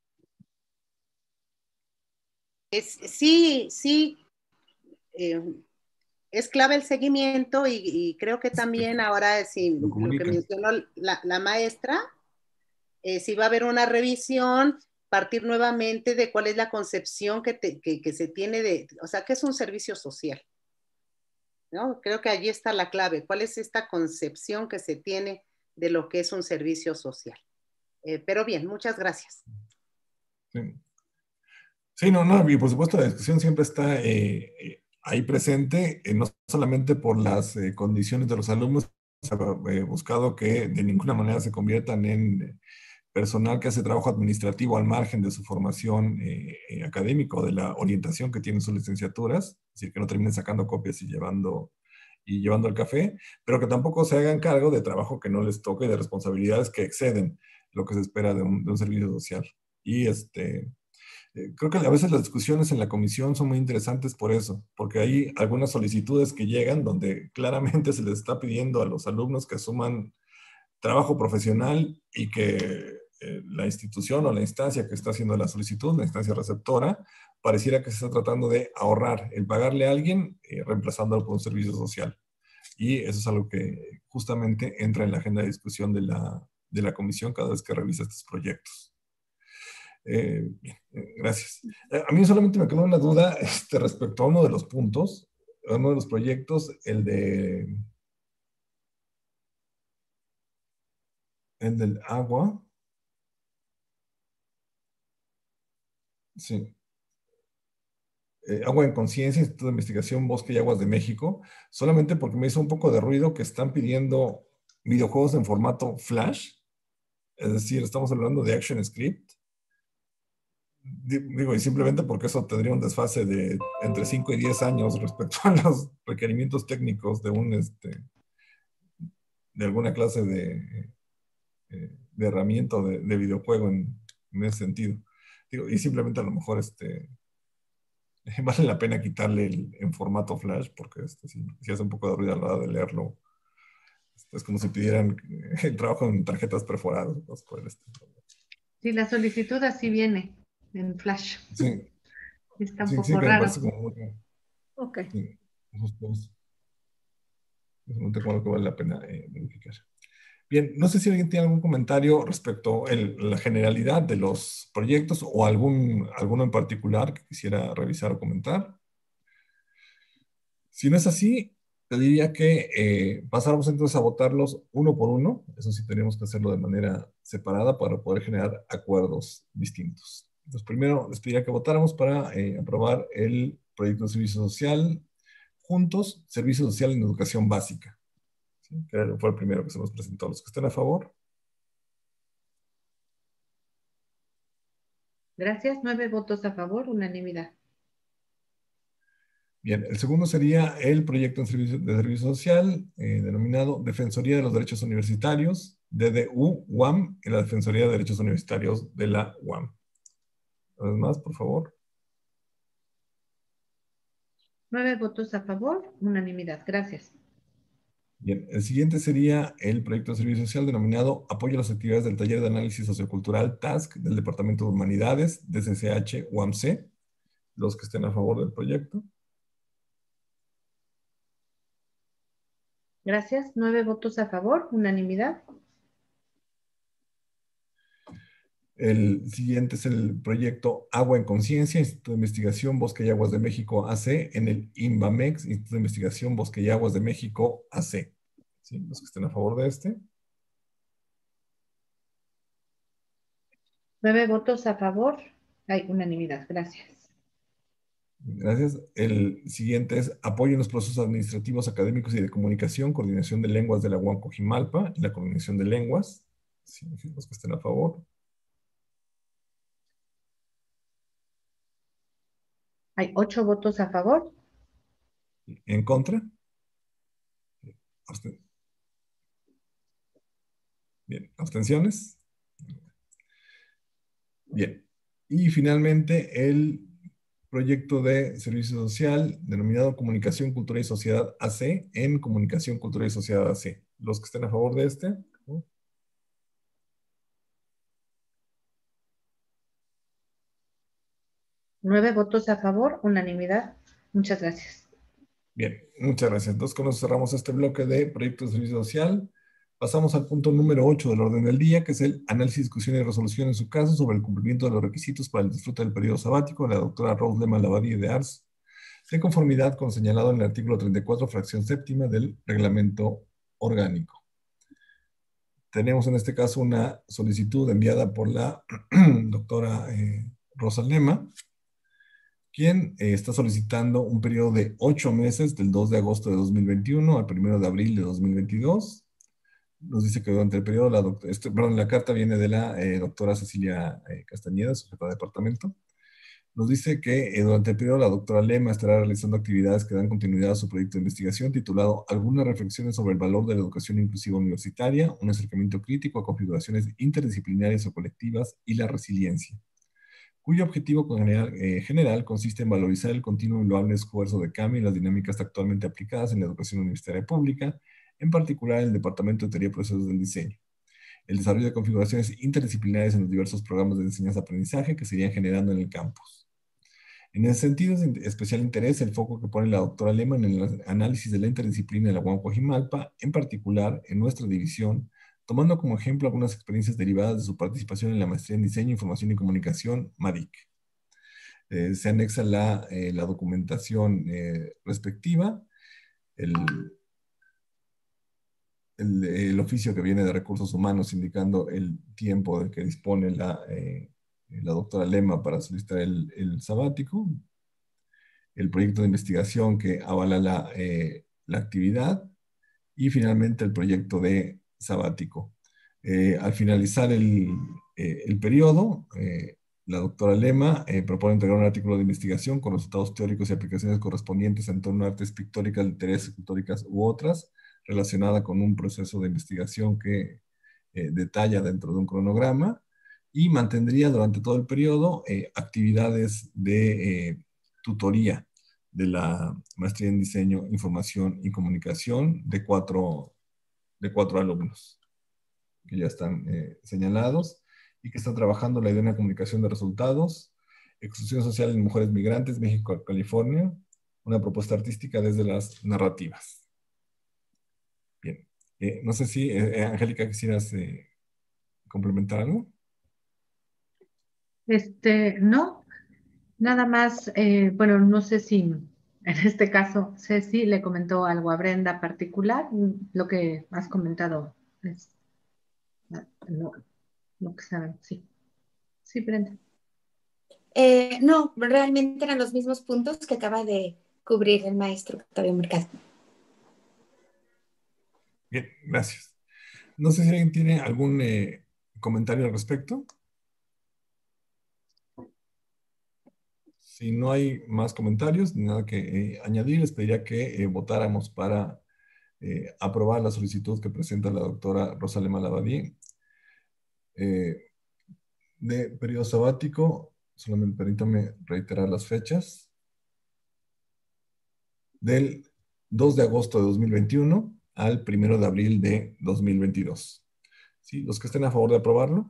Es, sí, sí. Eh, es clave el seguimiento y, y creo que también ahora, si lo, lo que mencionó la, la maestra, eh, si va a haber una revisión, partir nuevamente de cuál es la concepción que, te, que, que se tiene de, o sea, ¿qué es un servicio social? ¿No? Creo que allí está la clave. ¿Cuál es esta concepción que se tiene de lo que es un servicio social? Eh, pero bien, muchas gracias. Sí. Sí, no, no, y por supuesto la discusión siempre está eh, ahí presente, eh, no solamente por las eh, condiciones de los alumnos, se ha eh, buscado que de ninguna manera se conviertan en eh, personal que hace trabajo administrativo al margen de su formación eh, eh, académica o de la orientación que tienen sus licenciaturas, es decir, que no terminen sacando copias y llevando, y llevando el café, pero que tampoco se hagan cargo de trabajo que no les toque y de responsabilidades que exceden lo que se espera de un, de un servicio social. Y este... Eh, creo que a veces las discusiones en la comisión son muy interesantes por eso, porque hay algunas solicitudes que llegan donde claramente se les está pidiendo a los alumnos que asuman trabajo profesional y que eh, la institución o la instancia que está haciendo la solicitud, la instancia receptora, pareciera que se está tratando de ahorrar el pagarle a alguien eh, reemplazándolo por un servicio social. y eso es algo que justamente entra en la agenda de discusión de la, de la comisión cada vez que revisa estos proyectos. Eh, bien, eh, gracias. Eh, a mí solamente me quedó una duda este, respecto a uno de los puntos, a uno de los proyectos, el de el del agua. Sí. Eh, Agua en Conciencia, Instituto de Investigación Bosque y Aguas de México, solamente porque me hizo un poco de ruido que están pidiendo videojuegos en formato Flash, es decir, estamos hablando de Action Script. Digo, y simplemente porque eso tendría un desfase de entre cinco y diez años respecto a los requerimientos técnicos de un, este, de alguna clase de, eh, de herramienta de, de videojuego en, en ese sentido. Digo, y simplemente a lo mejor este, vale la pena quitarle el, en formato Flash porque este, sí, sí hace un poco de ruido a la hora de leerlo. Este, es como si pidieran el trabajo en tarjetas perforadas. Cosas por el estilo. Sí, la solicitud así viene en Flash. Sí, Está un sí, poco sí, que me raro. parece como muy... Ok. Sí, justo eso. No tengo algo que vale la pena eh, verificar. Bien, no sé si alguien tiene algún comentario respecto a la generalidad de los proyectos o algún, alguno en particular que quisiera revisar o comentar. Si no es así, te diría que eh, pasáramos entonces a votarlos uno por uno. Eso sí, tenemos que hacerlo de manera separada para poder generar acuerdos distintos. Entonces, primero les pediría que votáramos para eh, aprobar el proyecto de servicio social juntos, servicio social en educación básica. ¿Sí? Que fue el primero que se nos presentó. Los que estén a favor. Gracias. Nueve votos a favor, unanimidad. Bien, el segundo sería el proyecto de servicio, de servicio social eh, denominado Defensoría de los Derechos Universitarios, D D U U A M, y la Defensoría de Derechos Universitarios de la U A M. Una vez más, por favor. Nueve votos a favor, unanimidad. Gracias. Bien, el siguiente sería el proyecto de servicio social denominado Apoyo a las actividades del Taller de Análisis Sociocultural TASC del Departamento de Humanidades, D C C H U A M C. Los que estén a favor del proyecto. Gracias. Nueve votos a favor, unanimidad. El siguiente es el proyecto Agua en Conciencia, Instituto de Investigación Bosque y Aguas de México A C, en el INBAMEX, Instituto de Investigación Bosque y Aguas de México A C. ¿Sí? Los que estén a favor de este. Nueve votos a favor, hay unanimidad. Gracias. Gracias. El siguiente es apoyo en los procesos administrativos, académicos y de comunicación, coordinación de lenguas de la U A M Coajimalpa y la coordinación de lenguas. ¿Sí? Los que estén a favor. Hay ocho votos a favor. ¿En contra? Absten- Bien, ¿abstenciones? Bien. Y finalmente el proyecto de servicio social denominado Comunicación, Cultura y Sociedad A C en Comunicación, Cultura y Sociedad A C. Los que estén a favor de este. ¿No? Nueve votos a favor, unanimidad. Muchas gracias. Bien, muchas gracias. Entonces, con eso cerramos este bloque de proyectos de servicio social. Pasamos al punto número ocho del orden del día, que es el análisis, discusión y resolución en su caso sobre el cumplimiento de los requisitos para el disfrute del periodo sabático de la doctora Rose Lema Labadie de Ars, de conformidad con señalado en el artículo treinta y cuatro, fracción séptima del reglamento orgánico. Tenemos en este caso una solicitud enviada por la doctora eh, Rosa Lema, quien eh, está solicitando un periodo de ocho meses, del dos de agosto de dos mil veintiuno al primero de abril de dos mil veintidós. Nos dice que durante el periodo, la, doctora, este, perdón, la carta viene de la eh, doctora Cecilia eh, Castañeda, su jefa de departamento. Nos dice que eh, durante el periodo la doctora Lema estará realizando actividades que dan continuidad a su proyecto de investigación titulado Algunas reflexiones sobre el valor de la educación inclusiva universitaria, un acercamiento crítico a configuraciones interdisciplinarias o colectivas y la resiliencia, cuyo objetivo general, eh, general consiste en valorizar el continuo y loable esfuerzo de cambio en las dinámicas actualmente aplicadas en la educación universitaria pública, en particular en el Departamento de Teoría y Procesos del Diseño, el desarrollo de configuraciones interdisciplinarias en los diversos programas de enseñanza-aprendizaje que se irían generando en el campus, En ese sentido, es de especial interés el foco que pone la doctora Lema en el análisis de la interdisciplina de la UAM Coajimalpa, en particular en nuestra división, tomando como ejemplo algunas experiencias derivadas de su participación en la maestría en Diseño, Información y Comunicación, MADIC. Eh, se anexa la, eh, la documentación eh, respectiva, el, el, el oficio que viene de Recursos Humanos indicando el tiempo del que dispone la, eh, la doctora Lema para solicitar el, el sabático, el proyecto de investigación que avala la, eh, la actividad y finalmente el proyecto de sabático. Eh, al finalizar el, eh, el periodo, eh, la doctora Lema eh, propone entregar un artículo de investigación con resultados teóricos y aplicaciones correspondientes en torno a artes pictóricas, literarias, escultóricas u otras, relacionada con un proceso de investigación que eh, detalla dentro de un cronograma, y mantendría durante todo el periodo eh, actividades de eh, tutoría de la maestría en Diseño, Información y Comunicación de cuatro, de cuatro alumnos que ya están eh, señalados y que están trabajando la idea de comunicación de resultados, exclusión social en mujeres migrantes, México, California, una propuesta artística desde las narrativas. Bien, eh, no sé si, eh, Angélica, quisieras eh, complementar algo. Este, no, nada más, eh, bueno, no sé si en este caso Ceci le comentó algo a Brenda particular, lo que has comentado es lo, lo que saben, sí. Sí, Brenda. Eh, no, realmente eran los mismos puntos que acaba de cubrir el maestro Octavio Mercado. Bien, gracias. No sé si alguien tiene algún eh, comentario al respecto. Si no hay más comentarios, ni nada que eh, añadir, les pediría que eh, votáramos para eh, aprobar la solicitud que presenta la doctora Rosalema Labadí eh, de periodo sabático. Solamente permítame reiterar las fechas. Del dos de agosto de dos mil veintiuno al primero de abril de dos mil veintidós. ¿Sí? Los que estén a favor de aprobarlo.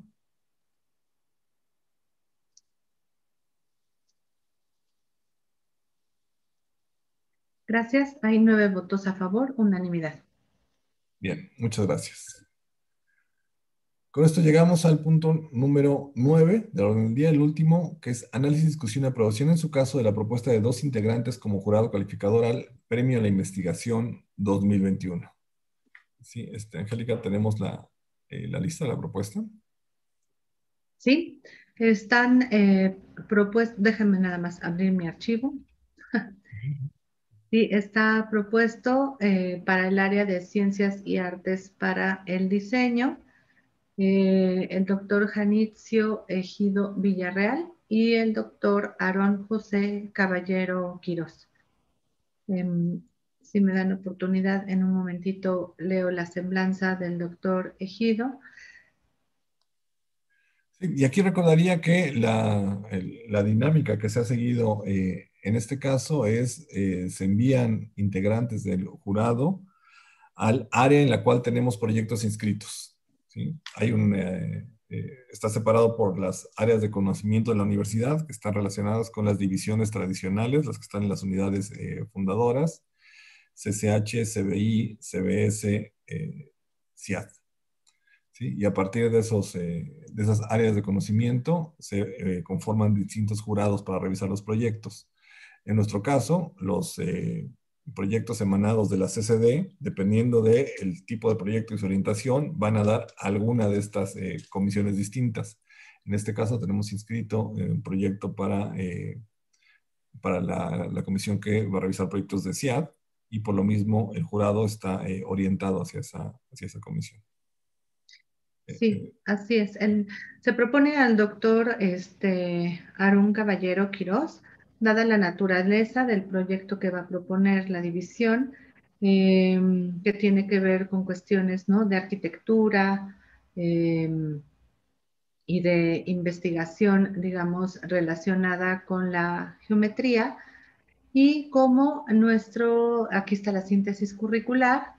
Gracias. Hay nueve votos a favor, unanimidad. Bien, muchas gracias. Con esto llegamos al punto número nueve del orden del día, el último, que es análisis, discusión y aprobación en su caso de la propuesta de dos integrantes como jurado calificador al Premio a la Investigación dos mil veintiuno. Sí, este, Angélica, tenemos la, eh, la lista de la propuesta. Sí, están eh, propuestos, déjenme nada más abrir mi archivo. Sí, está propuesto eh, para el área de Ciencias y Artes para el Diseño, eh, el doctor Janitzio Ejido Villarreal y el doctor Aarón José Caballero Quirós. Eh, si me dan oportunidad, en un momentito leo la semblanza del doctor Ejido. Sí, y aquí recordaría que la, el, la dinámica que se ha seguido eh, en este caso es, eh, se envían integrantes del jurado al área en la cual tenemos proyectos inscritos. ¿Sí? Hay un, eh, eh, está separado por las áreas de conocimiento de la universidad, que están relacionadas con las divisiones tradicionales, las que están en las unidades eh, fundadoras, C C H, C B I, C B S, eh, C I A D. ¿Sí? Y a partir de, esos, eh, de esas áreas de conocimiento se eh, conforman distintos jurados para revisar los proyectos. En nuestro caso, los eh, proyectos emanados de la C C D, dependiendo del tipo de proyecto y su orientación, van a dar alguna de estas eh, comisiones distintas. En este caso tenemos inscrito eh, un proyecto para, eh, para la, la comisión que va a revisar proyectos de C I A D, y por lo mismo el jurado está eh, orientado hacia esa, hacia esa comisión. Sí, así es. El, se propone al doctor este, Aarón Caballero Quirós, dada la naturaleza del proyecto que va a proponer la división, eh, que tiene que ver con cuestiones, ¿no?, de arquitectura eh, y de investigación, digamos, relacionada con la geometría, y como nuestro, aquí está la síntesis curricular,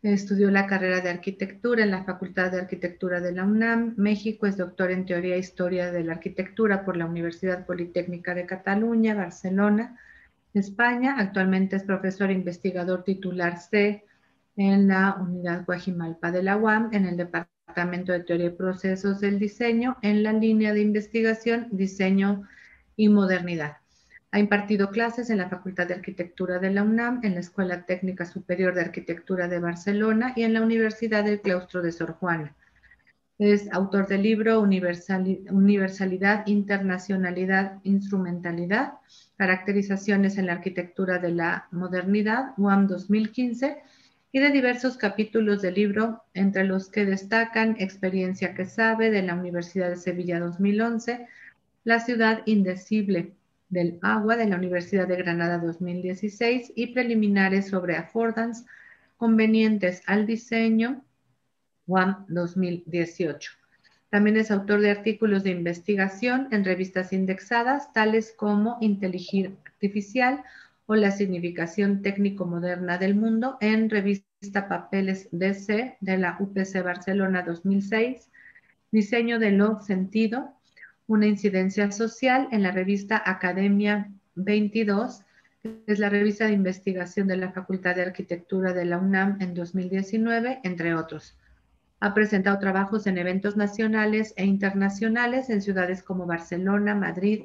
Estudió la carrera de arquitectura en la Facultad de Arquitectura de la UNAM, México. Es doctor en Teoría e Historia de la Arquitectura por la Universidad Politécnica de Cataluña, Barcelona, España. Actualmente es profesor e investigador titular C en la Unidad Guajimalpa de la U A M, en el Departamento de Teoría y Procesos del Diseño, en la línea de investigación Diseño y Modernidad. Ha impartido clases en la Facultad de Arquitectura de la UNAM, en la Escuela Técnica Superior de Arquitectura de Barcelona y en la Universidad del Claustro de Sor Juana. Es autor del libro Universalidad, Internacionalidad, Instrumentalidad, Caracterizaciones en la Arquitectura de la Modernidad, U A M dos mil quince, y de diversos capítulos del libro, entre los que destacan Experiencia que sabe, de la Universidad de Sevilla dos mil once, La ciudad indecible del agua, de la Universidad de Granada dos mil dieciséis, y Preliminares sobre affordance convenientes al diseño, U A M dos mil dieciocho. También es autor de artículos de investigación en revistas indexadas, tales como Inteligencia Artificial o La significación técnico-moderna del mundo, en revista Papeles D C de la U P C Barcelona dos mil seis, Diseño de lo sentido, una incidencia social, en la revista Academia veintidós, que es la revista de investigación de la Facultad de Arquitectura de la UNAM en dos mil diecinueve, entre otros. Ha presentado trabajos en eventos nacionales e internacionales en ciudades como Barcelona, Madrid,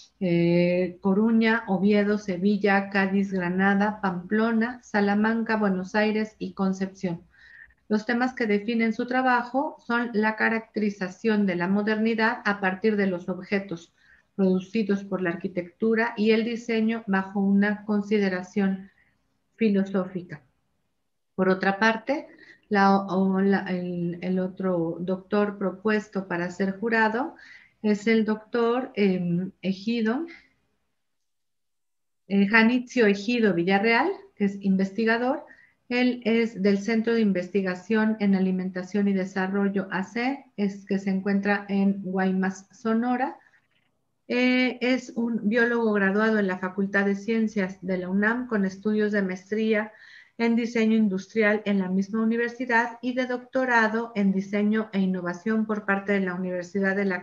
eh, Coruña, Oviedo, Sevilla, Cádiz, Granada, Pamplona, Salamanca, Buenos Aires y Concepción. Los temas que definen su trabajo son la caracterización de la modernidad a partir de los objetos producidos por la arquitectura y el diseño bajo una consideración filosófica. Por otra parte, la, o la, el, el otro doctor propuesto para ser jurado es el doctor eh, Ejido, eh, Janitzio Ejido Villarreal, que es investigador. Él es del Centro de Investigación en Alimentación y Desarrollo A C, es que se encuentra en Guaymas, Sonora. Eh, es un biólogo graduado en la Facultad de Ciencias de la UNAM, con estudios de maestría en diseño industrial en la misma universidad y de doctorado en diseño e innovación por parte de la Universidad de la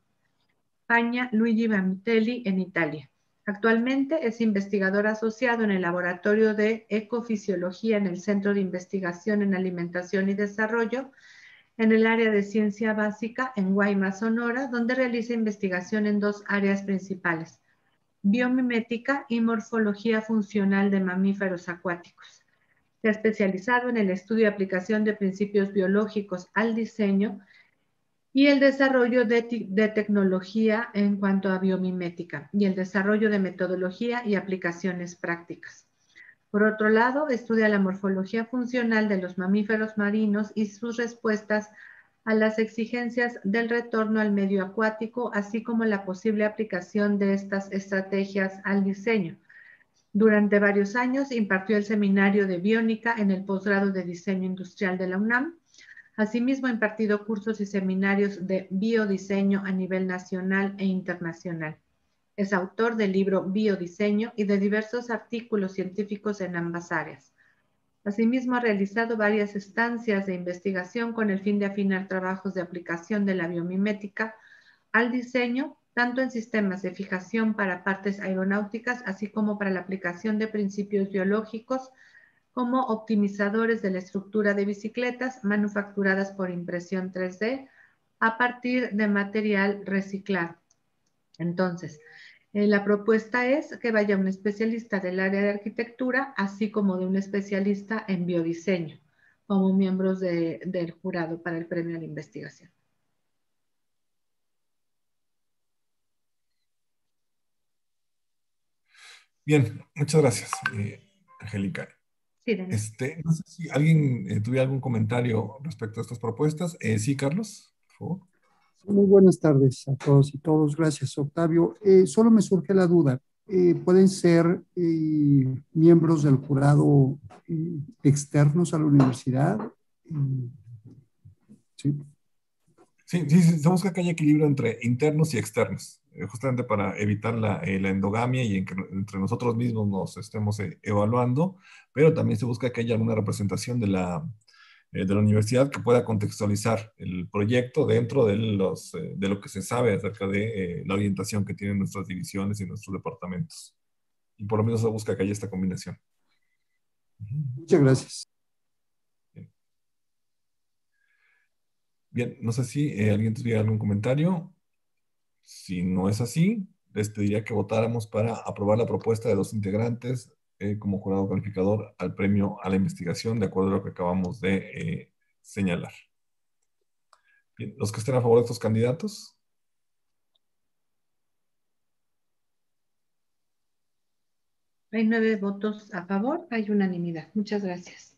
Campagna Luigi Vantelli en Italia. Actualmente es investigador asociado en el Laboratorio de Ecofisiología en el Centro de Investigación en Alimentación y Desarrollo en el área de ciencia básica en Guaymas, Sonora, donde realiza investigación en dos áreas principales: biomimética y morfología funcional de mamíferos acuáticos. Se ha especializado en el estudio y aplicación de principios biológicos al diseño y el desarrollo de, de tecnología en cuanto a biomimética y el desarrollo de metodología y aplicaciones prácticas. Por otro lado, estudia la morfología funcional de los mamíferos marinos y sus respuestas a las exigencias del retorno al medio acuático, así como la posible aplicación de estas estrategias al diseño. Durante varios años impartió el seminario de Biónica en el posgrado de Diseño Industrial de la UNAM. Asimismo, ha impartido cursos y seminarios de biodiseño a nivel nacional e internacional. Es autor del libro Biodiseño y de diversos artículos científicos en ambas áreas. Asimismo, ha realizado varias estancias de investigación con el fin de afinar trabajos de aplicación de la biomimética al diseño, tanto en sistemas de fijación para partes aeronáuticas, así como para la aplicación de principios biológicos como optimizadores de la estructura de bicicletas manufacturadas por impresión tres D a partir de material reciclado. Entonces, eh, la propuesta es que vaya un especialista del área de arquitectura, así como de un especialista en biodiseño, como miembros de, del jurado para el premio a la investigación. Bien, muchas gracias, eh, Angélica. Sí, este, no sé si alguien eh, tuviera algún comentario respecto a estas propuestas. Eh, sí, Carlos, por favor. Muy buenas tardes a todos y todos. Gracias, Octavio. Eh, solo me surge la duda. Eh, ¿Pueden ser eh, miembros del jurado eh, externos a la universidad? Eh, sí. Sí, sí, sí, se busca que haya equilibrio entre internos y externos. eh, justamente para evitar la, eh, la endogamia y en que entre nosotros mismos nos estemos eh, evaluando, pero también se busca que haya alguna representación de la, eh, de la universidad que pueda contextualizar el proyecto dentro de, los, eh, de lo que se sabe acerca de eh, la orientación que tienen nuestras divisiones y nuestros departamentos. Y por lo menos se busca que haya esta combinación. Muchas gracias. Bien, Bien no sé si eh, alguien tuviera algún comentario. Si no es así, les pediría que votáramos para aprobar la propuesta de los integrantes eh, como jurado calificador al premio a la investigación, de acuerdo a lo que acabamos de eh, señalar. Bien, los que estén a favor de estos candidatos. Hay nueve votos a favor, hay unanimidad. Muchas gracias.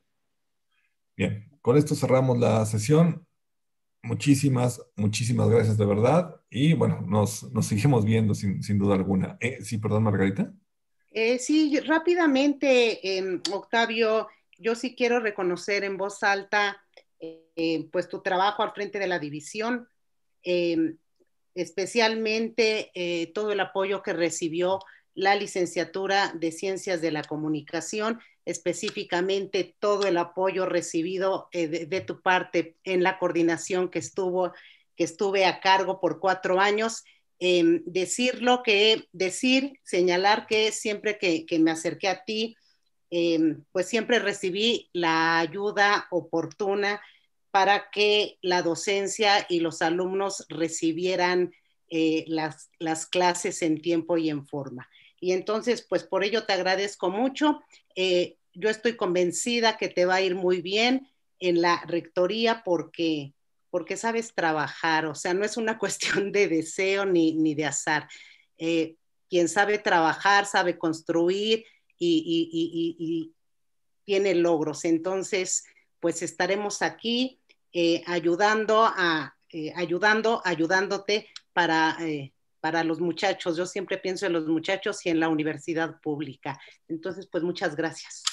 Bien, con esto cerramos la sesión. Muchísimas, muchísimas gracias de verdad. Y bueno, nos, nos seguimos viendo sin, sin duda alguna. Eh, sí, perdón, Margarita. Eh, sí, rápidamente, eh, Octavio, yo sí quiero reconocer en voz alta eh, pues tu trabajo al frente de la división, eh, especialmente eh, todo el apoyo que recibió la licenciatura de Ciencias de la Comunicación, específicamente todo el apoyo recibido eh, de, de tu parte en la coordinación que estuvo, que estuve a cargo por cuatro años. Eh, decirlo que, decir, señalar que siempre que, que me acerqué a ti, eh, pues siempre recibí la ayuda oportuna para que la docencia y los alumnos recibieran eh, las, las clases en tiempo y en forma. Y entonces, pues por ello te agradezco mucho. Eh, yo estoy convencida que te va a ir muy bien en la rectoría porque, porque sabes trabajar, o sea, no es una cuestión de deseo ni, ni de azar. Eh, quien sabe trabajar, sabe construir y, y, y, y, y tiene logros. Entonces, pues estaremos aquí eh, ayudando, a, eh, ayudando, ayudándote para... Eh, para los muchachos. Yo siempre pienso en los muchachos y en la universidad pública. Entonces, pues muchas gracias.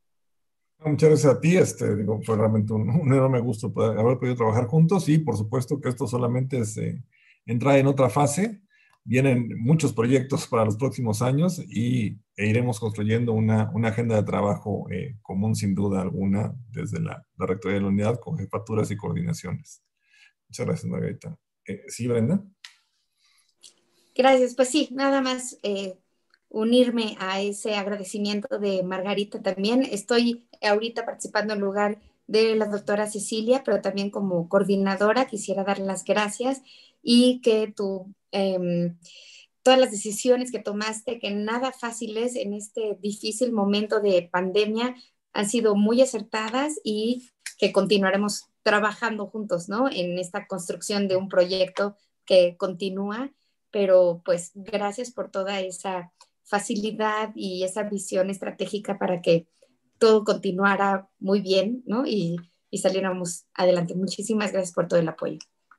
Muchas gracias a ti. Este, digo, fue realmente un, un enorme gusto poder haber podido trabajar juntos y por supuesto que esto solamente es eh, entrar en otra fase. Vienen muchos proyectos para los próximos años y e iremos construyendo una, una agenda de trabajo eh, común sin duda alguna desde la, la rectoría de la unidad con jefaturas y coordinaciones. Muchas gracias, Margarita. Eh, ¿Sí, Brenda? Gracias, pues sí, nada más eh, unirme a ese agradecimiento de Margarita también. Estoy ahorita participando en lugar de la doctora Cecilia, pero también como coordinadora quisiera dar las gracias y que tú, eh, todas las decisiones que tomaste, que nada fáciles en este difícil momento de pandemia, han sido muy acertadas y que continuaremos trabajando juntos, ¿no? En esta construcción de un proyecto que continúa. Pero pues gracias por toda esa facilidad y esa visión estratégica para que todo continuara muy bien, ¿no? Y, y saliéramos adelante. Muchísimas gracias por todo el apoyo.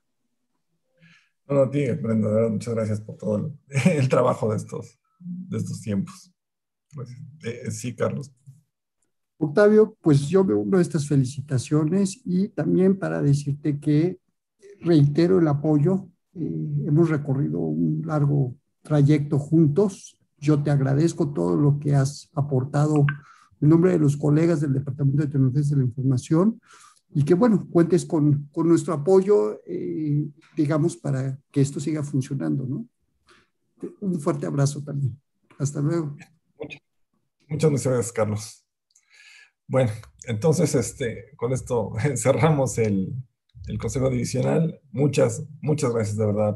No, no, a ti, Brenda, de verdad, muchas gracias por todo el, el trabajo de estos, de estos tiempos. Gracias. Eh, sí, Carlos. Octavio, pues yo me uno a estas felicitaciones y también para decirte que reitero el apoyo. Eh, hemos recorrido un largo trayecto juntos. Yo te agradezco todo lo que has aportado en nombre de los colegas del Departamento de Tecnologías de la Información y que, bueno, cuentes con, con nuestro apoyo, eh, digamos, para que esto siga funcionando, ¿no? Un fuerte abrazo también. Hasta luego. Muchas, muchas gracias, Carlos. Bueno, entonces, este, con esto cerramos el, el Consejo Divisional. Muchas, muchas gracias de verdad